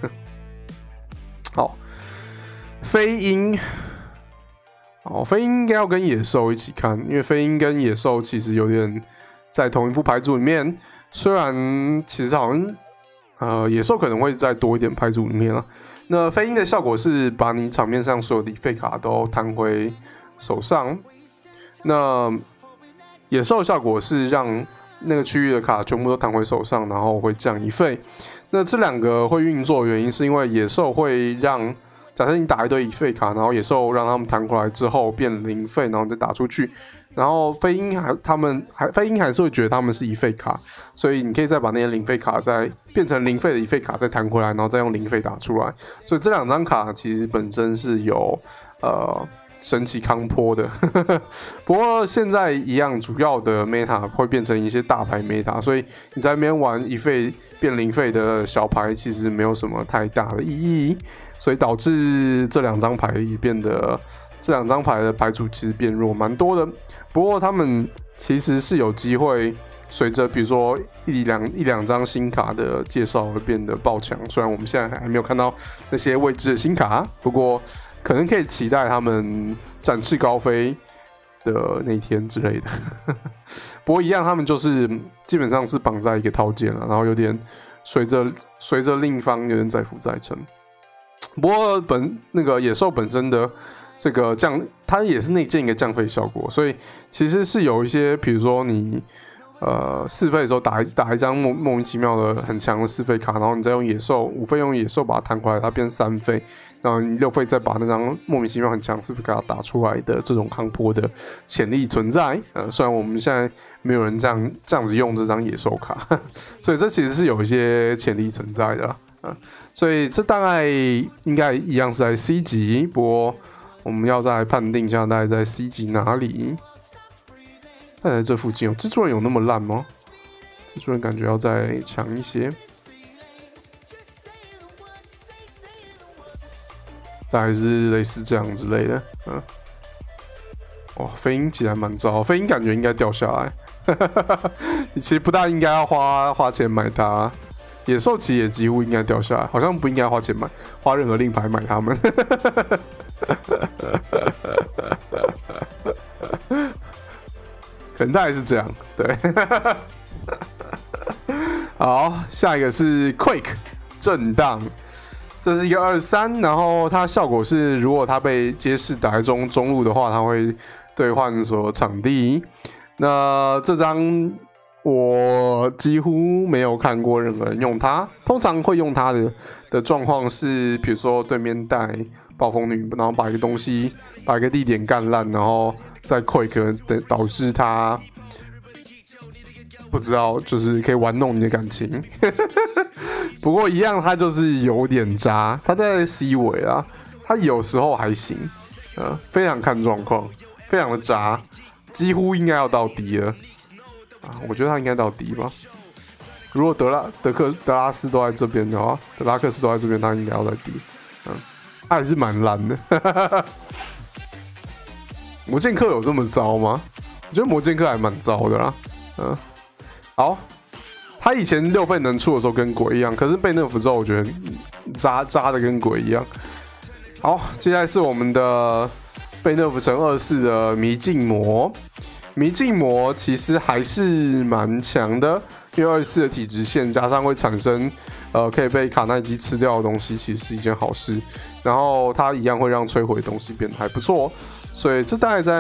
好，飞鹰，飞鹰应该要跟野兽一起看，因为飞鹰跟野兽其实有点在同一副牌组里面，虽然其实好像野兽可能会再多一点牌组里面啊。那飞鹰的效果是把你场面上所有的废卡都弹回手上，那野兽的效果是让那个区域的卡全部都弹回手上，然后会降1费。那这两个会运作的原因是因为野兽会让，假设你打一堆1费卡，然后野兽让他们弹回来之后变0费，然后再打出去，然后飞鹰还是会觉得他们是1费卡，所以你可以再把那些0费卡再变成0费的1费卡再弹回来，然后再用0费打出来。所以这两张卡其实本身是有神奇康坡的，不过现在一样，主要的 meta 会变成一些大牌 meta， 所以你在那边玩1费变0费的小牌，其实没有什么太大的意义，所以导致这两张牌也变得，这两张牌的牌组其实变弱蛮多的。不过他们其实是有机会随着比如说一两张新卡的介绍而变得爆强，虽然我们现在还没有看到那些未知的新卡，不过可能可以期待他们展翅高飞的那一天之类的。不过一样，他们就是基本上是绑在一个套件了，然后有点随着另一方有点载浮载沉。不过那个野兽本身的这个它也是内建一个降费效果，所以其实是有一些，比如说你4费的时候打一张莫名其妙的很强的4费卡，然后你再用野兽5费用野兽把它弹回来，它变3费，然后你6费再把那张莫名其妙很强4费卡打出来的这种康坡的潜力存在。虽然我们现在没有人这样子用这张野兽卡，所以这其实是有一些潜力存在的啦。所以这大概应该一样是在 C 级，不过我们要再判定一下大概在 C 级哪里。大概在这附近蜘蛛人有那么烂吗？蜘蛛人感觉要再强一些，大概是类似这样之类的。哇，飞鹰其实还蛮糟，飞鹰感觉应该掉下来。你其实不大应该要花钱买它。野兽其实也几乎应该掉下来，好像不应该花钱买，花任何令牌买它们。可能大概是这样，对。好，下一个是 Quake 震荡，这是一个23，然后它效果是，如果它被街市打在中路的话，它会兑换所有场地。那这张我几乎没有看过任何人用它，通常会用它的状况是，比如说对面带暴风女，然后把一个地点干烂，然后再 Quake 导致他不知道，就是可以玩弄你的感情。不过一样，他就是有点渣，他在 C 尾啊，他有时候还行，非常看状况，非常的渣，几乎应该要到 D 了。我觉得他应该到 D 吧。如果德拉斯都在这边的话，德拉克斯都在这边，他应该要在 D。他还是蛮烂的。魔剑客有这么糟吗？我觉得魔剑客还蛮糟的啦。好，他以前6费能出的时候跟鬼一样，可是被nerf之后，我觉得渣的跟鬼一样。好，接下来是我们的被nerf成24的迷境魔。迷境魔其实还是蛮强的，因为24的体质线加上会产生可以被卡耐基吃掉的东西，其实是一件好事。然后它一样会让摧毁的东西变得还不错，所以这大概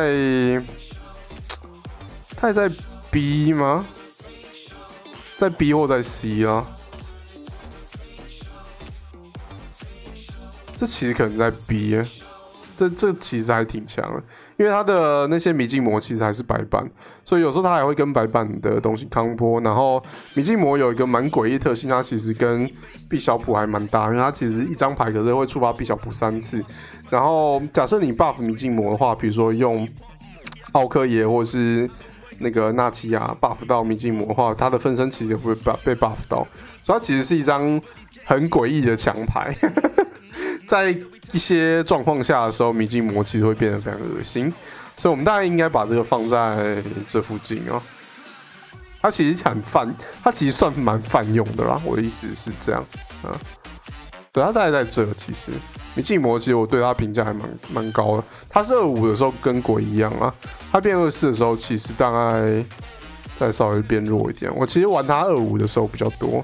在 B 吗？在 B 或在 C 啊？这其实可能在 B 耶。 这其实还挺强的，因为他的那些迷境魔其实还是白板，所以有时候他还会跟白板的东西康波。然后迷境魔有一个蛮诡异的特性，它其实跟毕小普还蛮大，因为它其实一张牌可是会触发毕小普3次。然后假设你 buff 迷境魔的话，比如说用奥克耶或是那个纳奇亚 buff 到迷境魔的话，它的分身其实也会被 buff 到，所以它其实是一张很诡异的强牌。在一些状况下的时候，迷境魔其实会变得非常恶心，所以我们大概应该把这个放在这附近哦。它其实它其实算蛮泛用的啦。我的意思是这样，对，它大概在这。其实迷境魔其实我对它评价还蛮高的。它是25的时候跟鬼一样啊，它变24的时候其实大概再稍微变弱一点。我其实玩它25的时候比较多，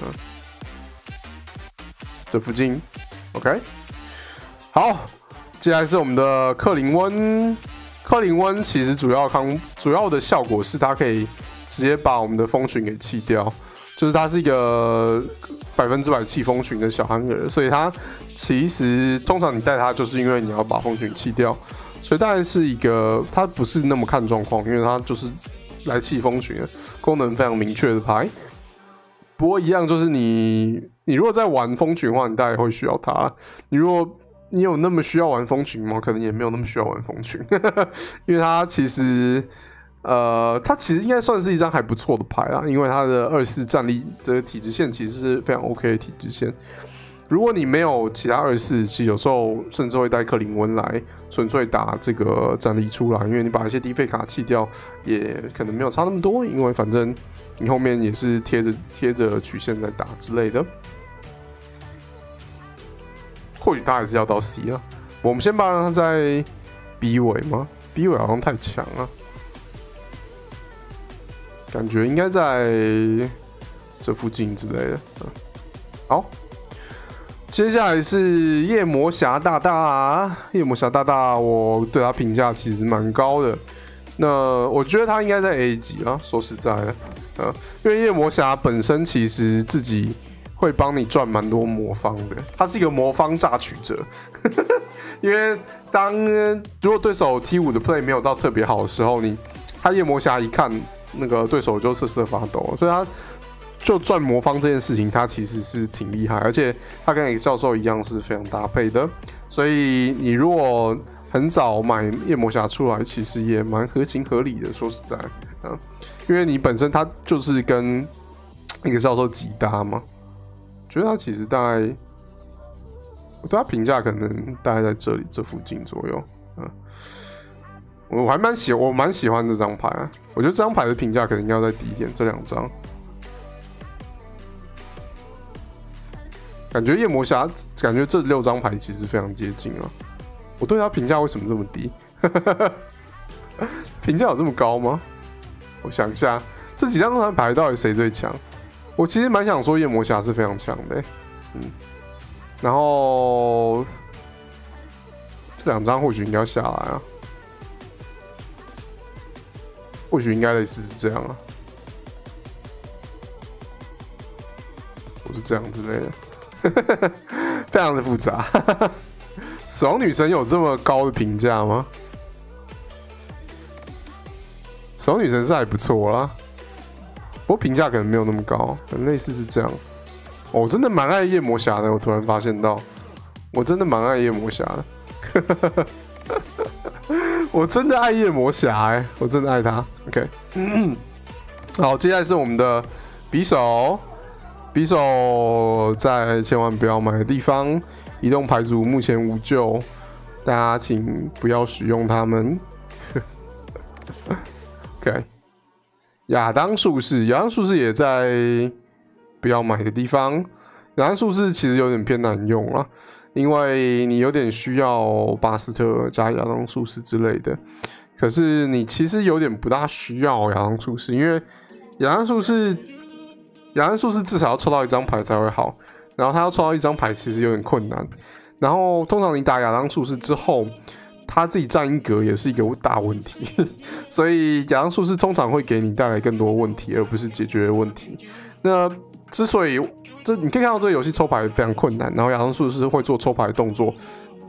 这附近。OK， 好，接下来是我们的克林温。克林温其实主要的效果是它可以直接把我们的蜂群给弃掉，就是它是一个100%弃蜂群的小憨儿，所以它其实通常你带它就是因为你要把蜂群弃掉，所以大概是一个它不是那么看状况，因为它就是来弃蜂群的，功能非常明确的牌。不过一样就是你如果在玩蜂群的话，你大概会需要它。如果你有那么需要玩蜂群吗？可能也没有那么需要玩蜂群，因为它其实它其实应该算是一张还不错的牌啦，因为它的24战力的体质线其实是非常 OK 的体质线。如果你没有其他24，其实有时候甚至会带克林温来纯粹打这个战力出来，因为你把一些低费卡弃掉，也可能没有差那么多，因为反正你后面也是贴着曲线在打之类的。或许他还是要到 C 啊，我们先把它在 B 尾吗 ？B 尾好像太强了，感觉应该在这附近之类的。好，接下来是夜魔侠大大。夜魔侠大大，我对他评价其实蛮高的。那我觉得他应该在 A 级啊，说实在的，因为夜魔侠本身其实自己会帮你赚蛮多魔方的，他是一个魔方榨取者。因为如果对手 T5 的 play 没有到特别好的时候，他夜魔侠一看那个对手就瑟瑟发抖，所以他就赚魔方这件事情，他其实是挺厉害，而且他跟 X 教授一样是非常搭配的。所以你如果很早买夜魔侠出来，其实也蛮合情合理的。说实在，因为你本身他就是跟X 教授极搭嘛。觉得他其实大概，我对他评价可能大概在这附近左右。我蛮喜欢这张牌啊。我觉得这张牌的评价可能应该要再低一点。这2张，感觉夜魔侠，感觉这6张牌其实非常接近啊。我对他评价为什么这么低？评价有这么高吗？我想一下，这几张牌到底谁最强？我其实蛮想说夜魔侠是非常强的，然后这2张或许应该要下来啊，或许应该类似是这样啊，或是这样之类的，非常的复杂。死亡女神有这么高的评价吗？死亡女神是还不错啦。不过评价可能没有那么高，可能类似是这样。我真的蛮爱夜魔侠的，我突然发现到，我真的蛮爱夜魔侠的。我真的爱夜魔侠我真的爱他。OK， 好，接下来是我们的匕首。匕首在千万不要买的地方，移动牌组目前无救，大家请不要使用它们。OK。亚当术士也在不要买的地方。亚当术士其实有点偏难用啦，因为你有点需要巴斯特加亚当术士之类的。可是你其实有点不大需要亚当术士，因为亚当术士至少要抽到1张牌才会好，然后他要抽到1张牌其实有点困难。然后通常你打亚当术士之后，他自己占1格也是一个大问题，所以亚当术士通常会给你带来更多问题，而不是解决问题。那之所以你可以看到这个游戏抽牌非常困难，然后亚当术士会做抽牌的动作，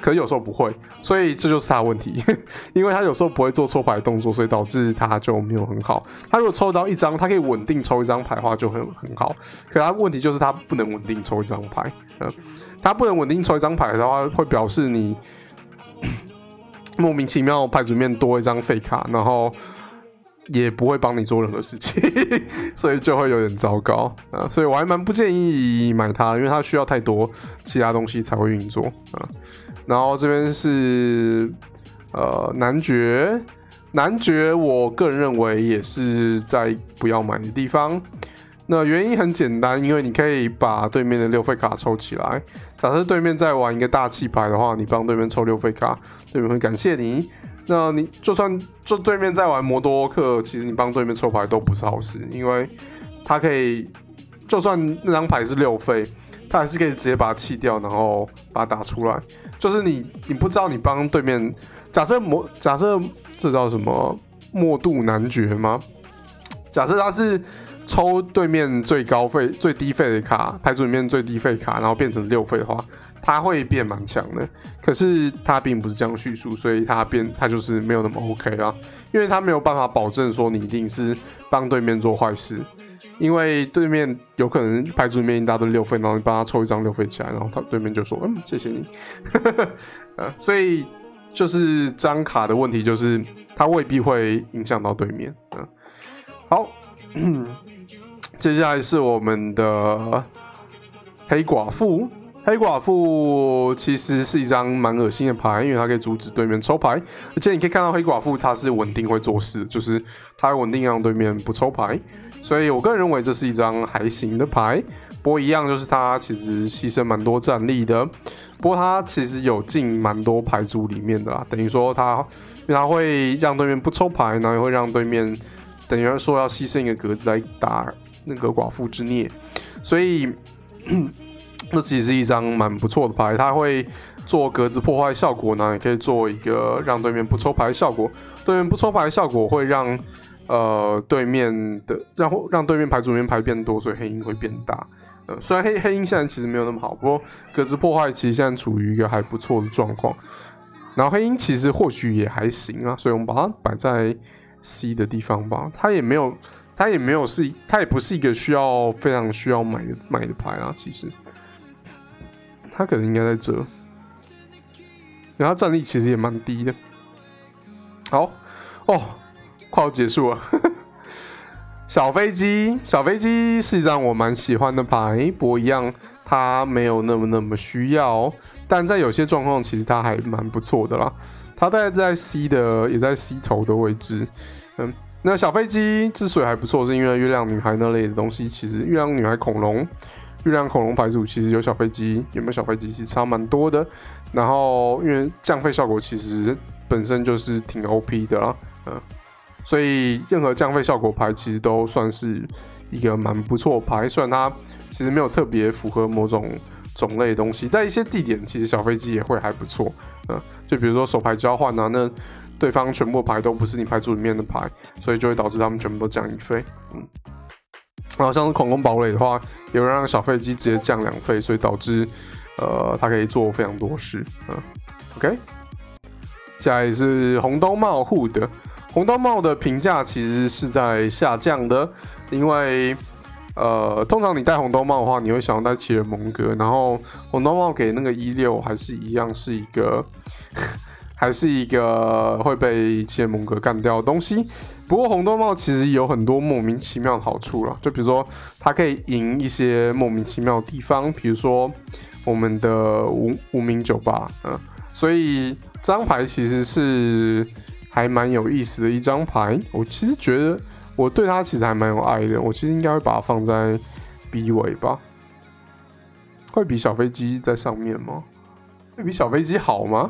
可是有时候不会，所以这就是他的问题，因为他有时候不会做抽牌动作，所以导致他就没有很好。他如果抽到一张，他可以稳定抽一张牌的话就很好，可他问题就是他不能稳定抽一张牌，他不能稳定抽一张牌的话，会表示你莫名其妙牌组里面多一张废卡，然后也不会帮你做任何事情，所以就会有点糟糕啊。所以我还蛮不建议买它，因为它需要太多其他东西才会运作啊。然后这边是男爵，我个人认为也是在不要买的地方。那原因很简单，因为你可以把对面的6废卡抽起来。假设对面在玩一个大气牌的话，你帮对面抽6废卡，对面会感谢你。那你就对面在玩摩多克，其实你帮对面抽牌都不是好事，因为他可以，就算那张牌是6废，他还是可以直接把它弃掉，然后把它打出来。就是你不知道你帮对面，假设这叫什么默度男爵吗？假设他是抽对面最低费的卡，牌组里面最低费卡，然后变成6废的话，他会变蛮强的。可是他并不是这样叙述，所以他就是没有那么 OK 啦，因为他没有办法保证说你一定是帮对面做坏事，因为对面有可能牌组里面一大堆6废，然后你帮他抽一张6废起来，然后他对面就说谢谢你，所以就是这张卡的问题就是他未必会影响到对面。好。接下来是我们的黑寡妇。黑寡妇其实是一张蛮恶心的牌，因为它可以阻止对面抽牌，而且你可以看到黑寡妇它是稳定会做事，就是它会稳定让对面不抽牌，所以我个人认为这是一张还行的牌。不过一样就是它其实牺牲蛮多战力的，不过它其实有进蛮多牌组里面的啦，等于说它会让对面不抽牌，然后也会让对面等于说要牺牲一个格子来打那个寡妇之孽，所以这其实是一张蛮不错的牌，它会做格子破坏效果呢，也可以做一个让对面不抽牌的效果。对面不抽牌的效果会让对面的让对面牌组里面牌变多，所以黑鹰会变大。虽然黑鹰现在其实没有那么好，不过格子破坏其实现在处于一个还不错的状况。然后黑鹰其实或许也还行啊，所以我们把它摆在 C 的地方吧。它也不是一个非常需要买的牌啊，其实。他可能应该在这，然后他战力其实也蛮低的。好快要结束了。小飞机是一张我蛮喜欢的牌，不过一样它没有那么需要，但在有些状况其实它还蛮不错的啦。它大概在 C 的，也在 C 头的位置。那小飞机之所以还不错，是因为月亮女孩那类的东西，其实月亮女孩月亮恐龙牌组其实有小飞机，有没有小飞机其实差蛮多的。然后因为降费效果其实本身就是挺 OP 的啦，所以任何降费效果牌其实都算是一个蛮不错的牌。虽然它其实没有特别符合某种种类的东西，在一些地点其实小飞机也会还不错，就比如说手牌交换啊，那对方全部的牌都不是你牌组里面的牌，所以就会导致他们全部都降1费。然后像是恐龙堡垒的话，也会让小飞机直接降2费，所以导致它可以做非常多事。OK， 接下来是红兜帽护的。红兜帽的评价其实是在下降的，因为通常你戴红兜帽的话，你会想要戴奇尔蒙格，然后红兜帽给那个16还是一样是一个还是一个会被奇尔蒙格干掉的东西。不过红兜帽其实有很多莫名其妙的好处啦，就比如说它可以赢一些莫名其妙的地方，比如说我们的无名酒吧，所以这张牌其实是还蛮有意思的一张牌。我其实觉得我对它其实还蛮有爱的，我其实应该会把它放在 B 位吧。会比小飞机在上面吗？会比小飞机好吗？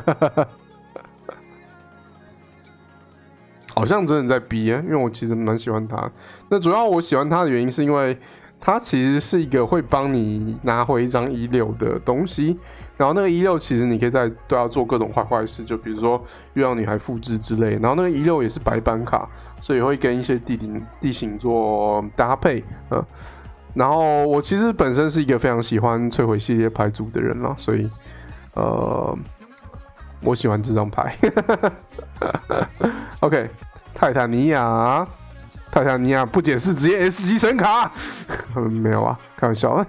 好像真的在 B 因为我其实蛮喜欢它。那主要我喜欢它的原因是因为它其实是一个会帮你拿回一张16的东西，然后那个16其实你可以在对它做各种坏事，就比如说月亮女孩复制之类，然后那个16也是白板卡，所以会跟一些地形做搭配。然后我其实本身是一个非常喜欢摧毁系列牌组的人啦，所以我喜欢这张牌。OK， 泰坦尼亚不解释直接 S 级神卡，没有啊，开玩笑。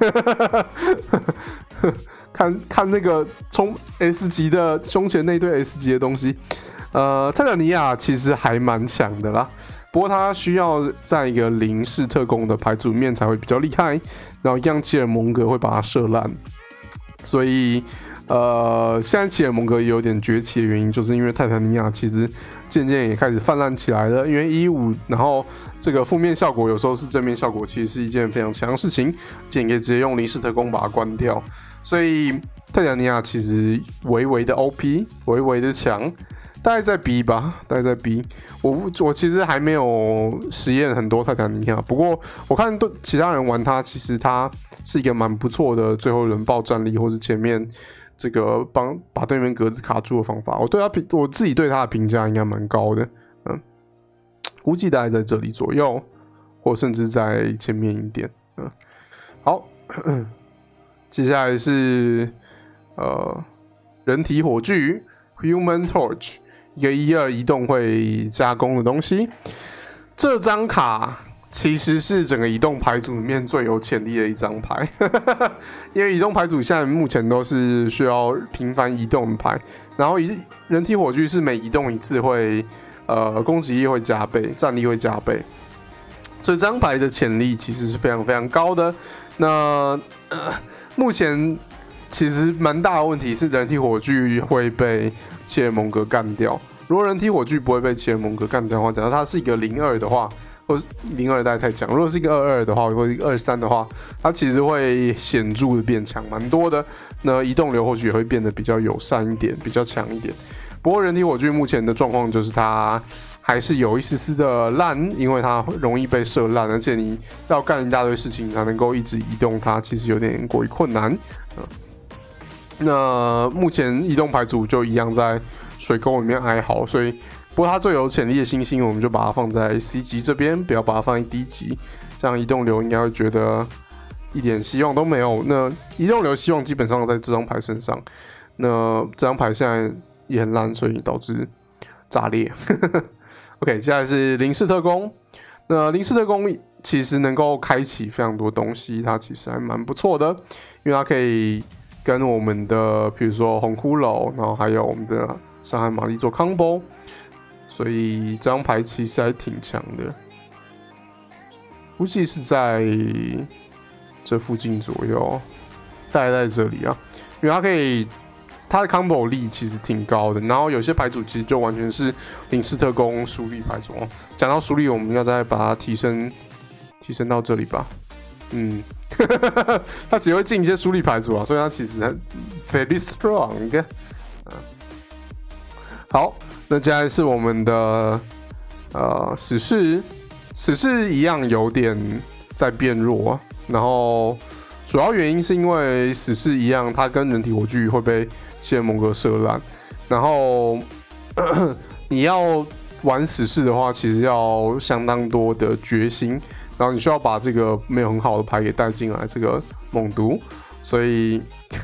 看那个冲 S 级的胸前那堆 S 级的东西，泰坦尼亚其实还蛮强的啦。不过他需要在一个零式特工的牌组里面才会比较厉害，然后一样奇尔蒙格会把它射烂，所以现在奇尔蒙格也有点崛起的原因，就是因为泰坦尼亚其实渐渐也开始泛滥起来了。因为15，然后这个负面效果有时候是正面效果，其实是一件非常强的事情，也可以直接用零式特工把它关掉。所以泰坦尼亚其实微微的 OP， 微微的强。大概在 B 吧，大概在 B。我其实还没有实验很多泰坦尼亚，不过我看其他人玩它，其实它是一个蛮不错的最后人爆战力，或是前面这个把对面格子卡住的方法。我自己对它的评价应该蛮高的，估计大概在这里左右，或甚至在前面一点。好，接下来是人体火炬 Human Torch。一个1/2移动会加攻的东西，这张卡其实是整个移动牌组里面最有潜力的一张牌，因为移动牌组现在目前都是需要频繁移动的牌，然后人体火炬是每移动一次会攻击力会加倍，战力会加倍，所以这张牌的潜力其实是非常非常高的。那目前其实蛮大的问题是人体火炬会被奇尔蒙格干掉。如果人体火炬不会被奇尔蒙格干掉的话，假如它是一个02的话，或是02代太强，如果是一个22的话，或者一个23的话，它其实会显著的变强蛮多的。那移动流或许也会变得比较友善一点，比较强一点。不过人体火炬目前的状况就是它还是有一丝丝的烂，因为它容易被射烂，而且你要干一大堆事情才能够一直移动它，其实有点过于困难。那目前移动牌组就一样在水沟里面哀嚎，所以不过它最有潜力的星星，我们就把它放在 C 级这边，不要把它放在 D 级，这样移动流应该会觉得一点希望都没有。那移动流希望基本上在这张牌身上，那这张牌现在也很烂，所以导致炸裂。OK， 接下来是零式特工。那零式特工其实能够开启非常多东西，它其实还蛮不错的，因为它可以跟我们的比如说红骷髅，然后还有我们的伤害玛丽做 combo， 所以这张牌其实还挺强的，估计是在这附近左右，大概在这里啊，因为它的 combo 力其实挺高的，然后有些牌组其实就完全是零式特工疏力牌组。讲到疏力，我们要再把它提升到这里吧。它只会进一些疏力牌组啊，所以它其实很 very strong。好，那接下来是我们的死士一样有点在变弱，然后主要原因是因为死士一样，它跟人体火炬会被奇尔蒙格射烂，然后你要玩死士的话，其实要相当多的决心。然后你需要把这个没有很好的牌给带进来，这个猛毒，所以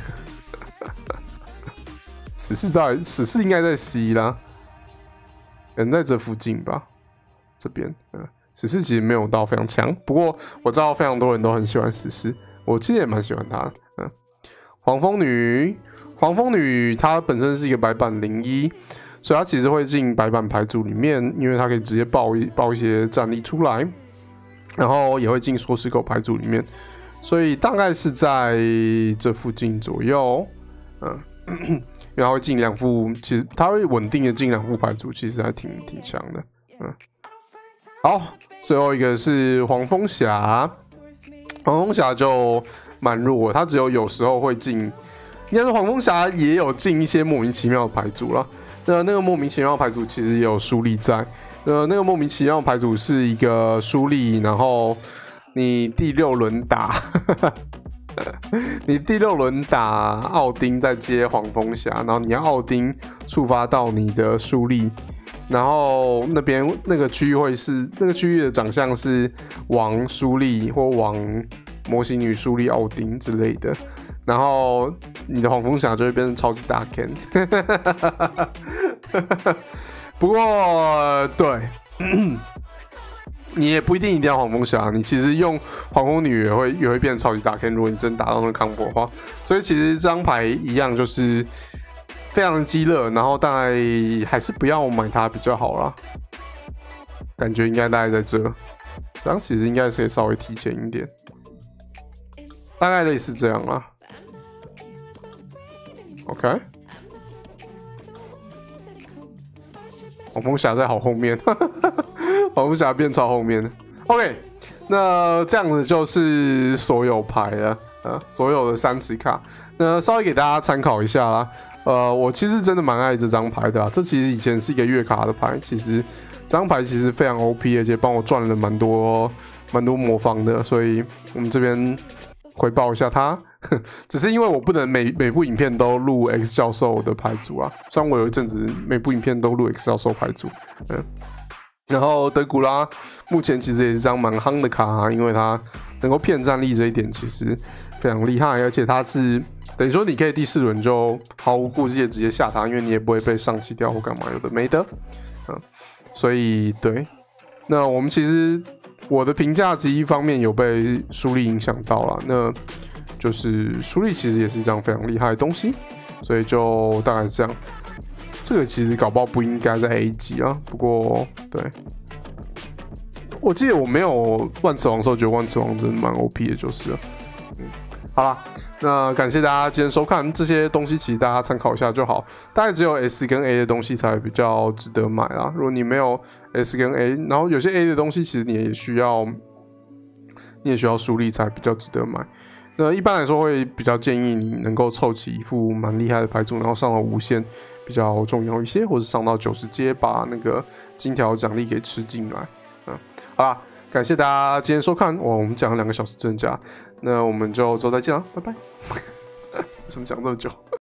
死士应该在 C 啦，人在这附近吧，这边，死士其实没有到非常强，不过我知道非常多人都很喜欢死士，我其实也蛮喜欢他的。黄蜂女她本身是一个白板01，所以她其实会进白板牌组里面，因为她可以直接爆一些战力出来。然后也会进缩时狗牌组里面，所以大概是在这附近左右，然后会进2副，其实它会稳定的进2副牌组，其实还挺强的，好，最后一个是黄蜂侠就蛮弱，它只有时候会进，应该是黄蜂侠也有进一些莫名其妙的牌组啦。那个莫名其妙的牌组其实也有疏力在。那个莫名其妙的牌组是一个疏力，然后你第6轮打，你第6轮打奥丁再接黄蜂侠，然后你要奥丁触发到你的疏力，然后那个区域的长相是王疏力或王模型女疏力奥丁之类的。 然后你的黄蜂侠就会变成超级大 Ken。不过对，你也不一定要黄蜂侠，你其实用黄蜂女也会变成超级大 Ken。如果你真打到那个康波的话，所以其实这张牌一样就是非常的激烈，然后大概还是不要买它比较好啦。感觉应该大概在这样其实应该是可以稍微提前一点，大概类似这样啦。OK， 黄蜂侠在好后面，黄蜂侠变超后面。OK， 那这样子就是所有牌了，所有的3池卡，那稍微给大家参考一下啦。我其实真的蛮爱这张牌的啦，这其实以前是一个月卡的牌，其实这张牌其实非常 OP， 而且帮我赚了蛮多魔方的，所以我们这边回报一下它。只是因为我不能每部影片都录 X 教授的牌组啊，虽然我有一阵子每部影片都录 X 教授牌组，然后德古拉目前其实也是张蛮夯的卡啊，因为它能够骗战力这一点其实非常厉害，而且它是等于说你可以第4轮就毫无顾忌的直接下它，因为你也不会被上气掉或干嘛有的没的，所以对，那我们其实我的评价其实一方面有被书力影响到了，那就是书力其实也是这样非常厉害的东西，所以就大概是这样。这个其实搞不好不应该在 A 级啊，不过对，我记得我没有万磁王的时候觉得万磁王真的蛮 OP 的，就是了。好啦，那感谢大家今天收看，这些东西其实大家参考一下就好，大概只有 S 跟 A 的东西才比较值得买啦。如果你没有 S 跟 A， 然后有些 A 的东西其实你也需要书力才比较值得买。那一般来说会比较建议你能够凑齐一副蛮厉害的牌组，然后上到无限比较重要一些，或者上到90阶把那个金条奖励给吃进来。好啦，感谢大家今天收看，我们讲了2个小时真假，那我们就之后再见啦，拜拜。为什么讲这么久？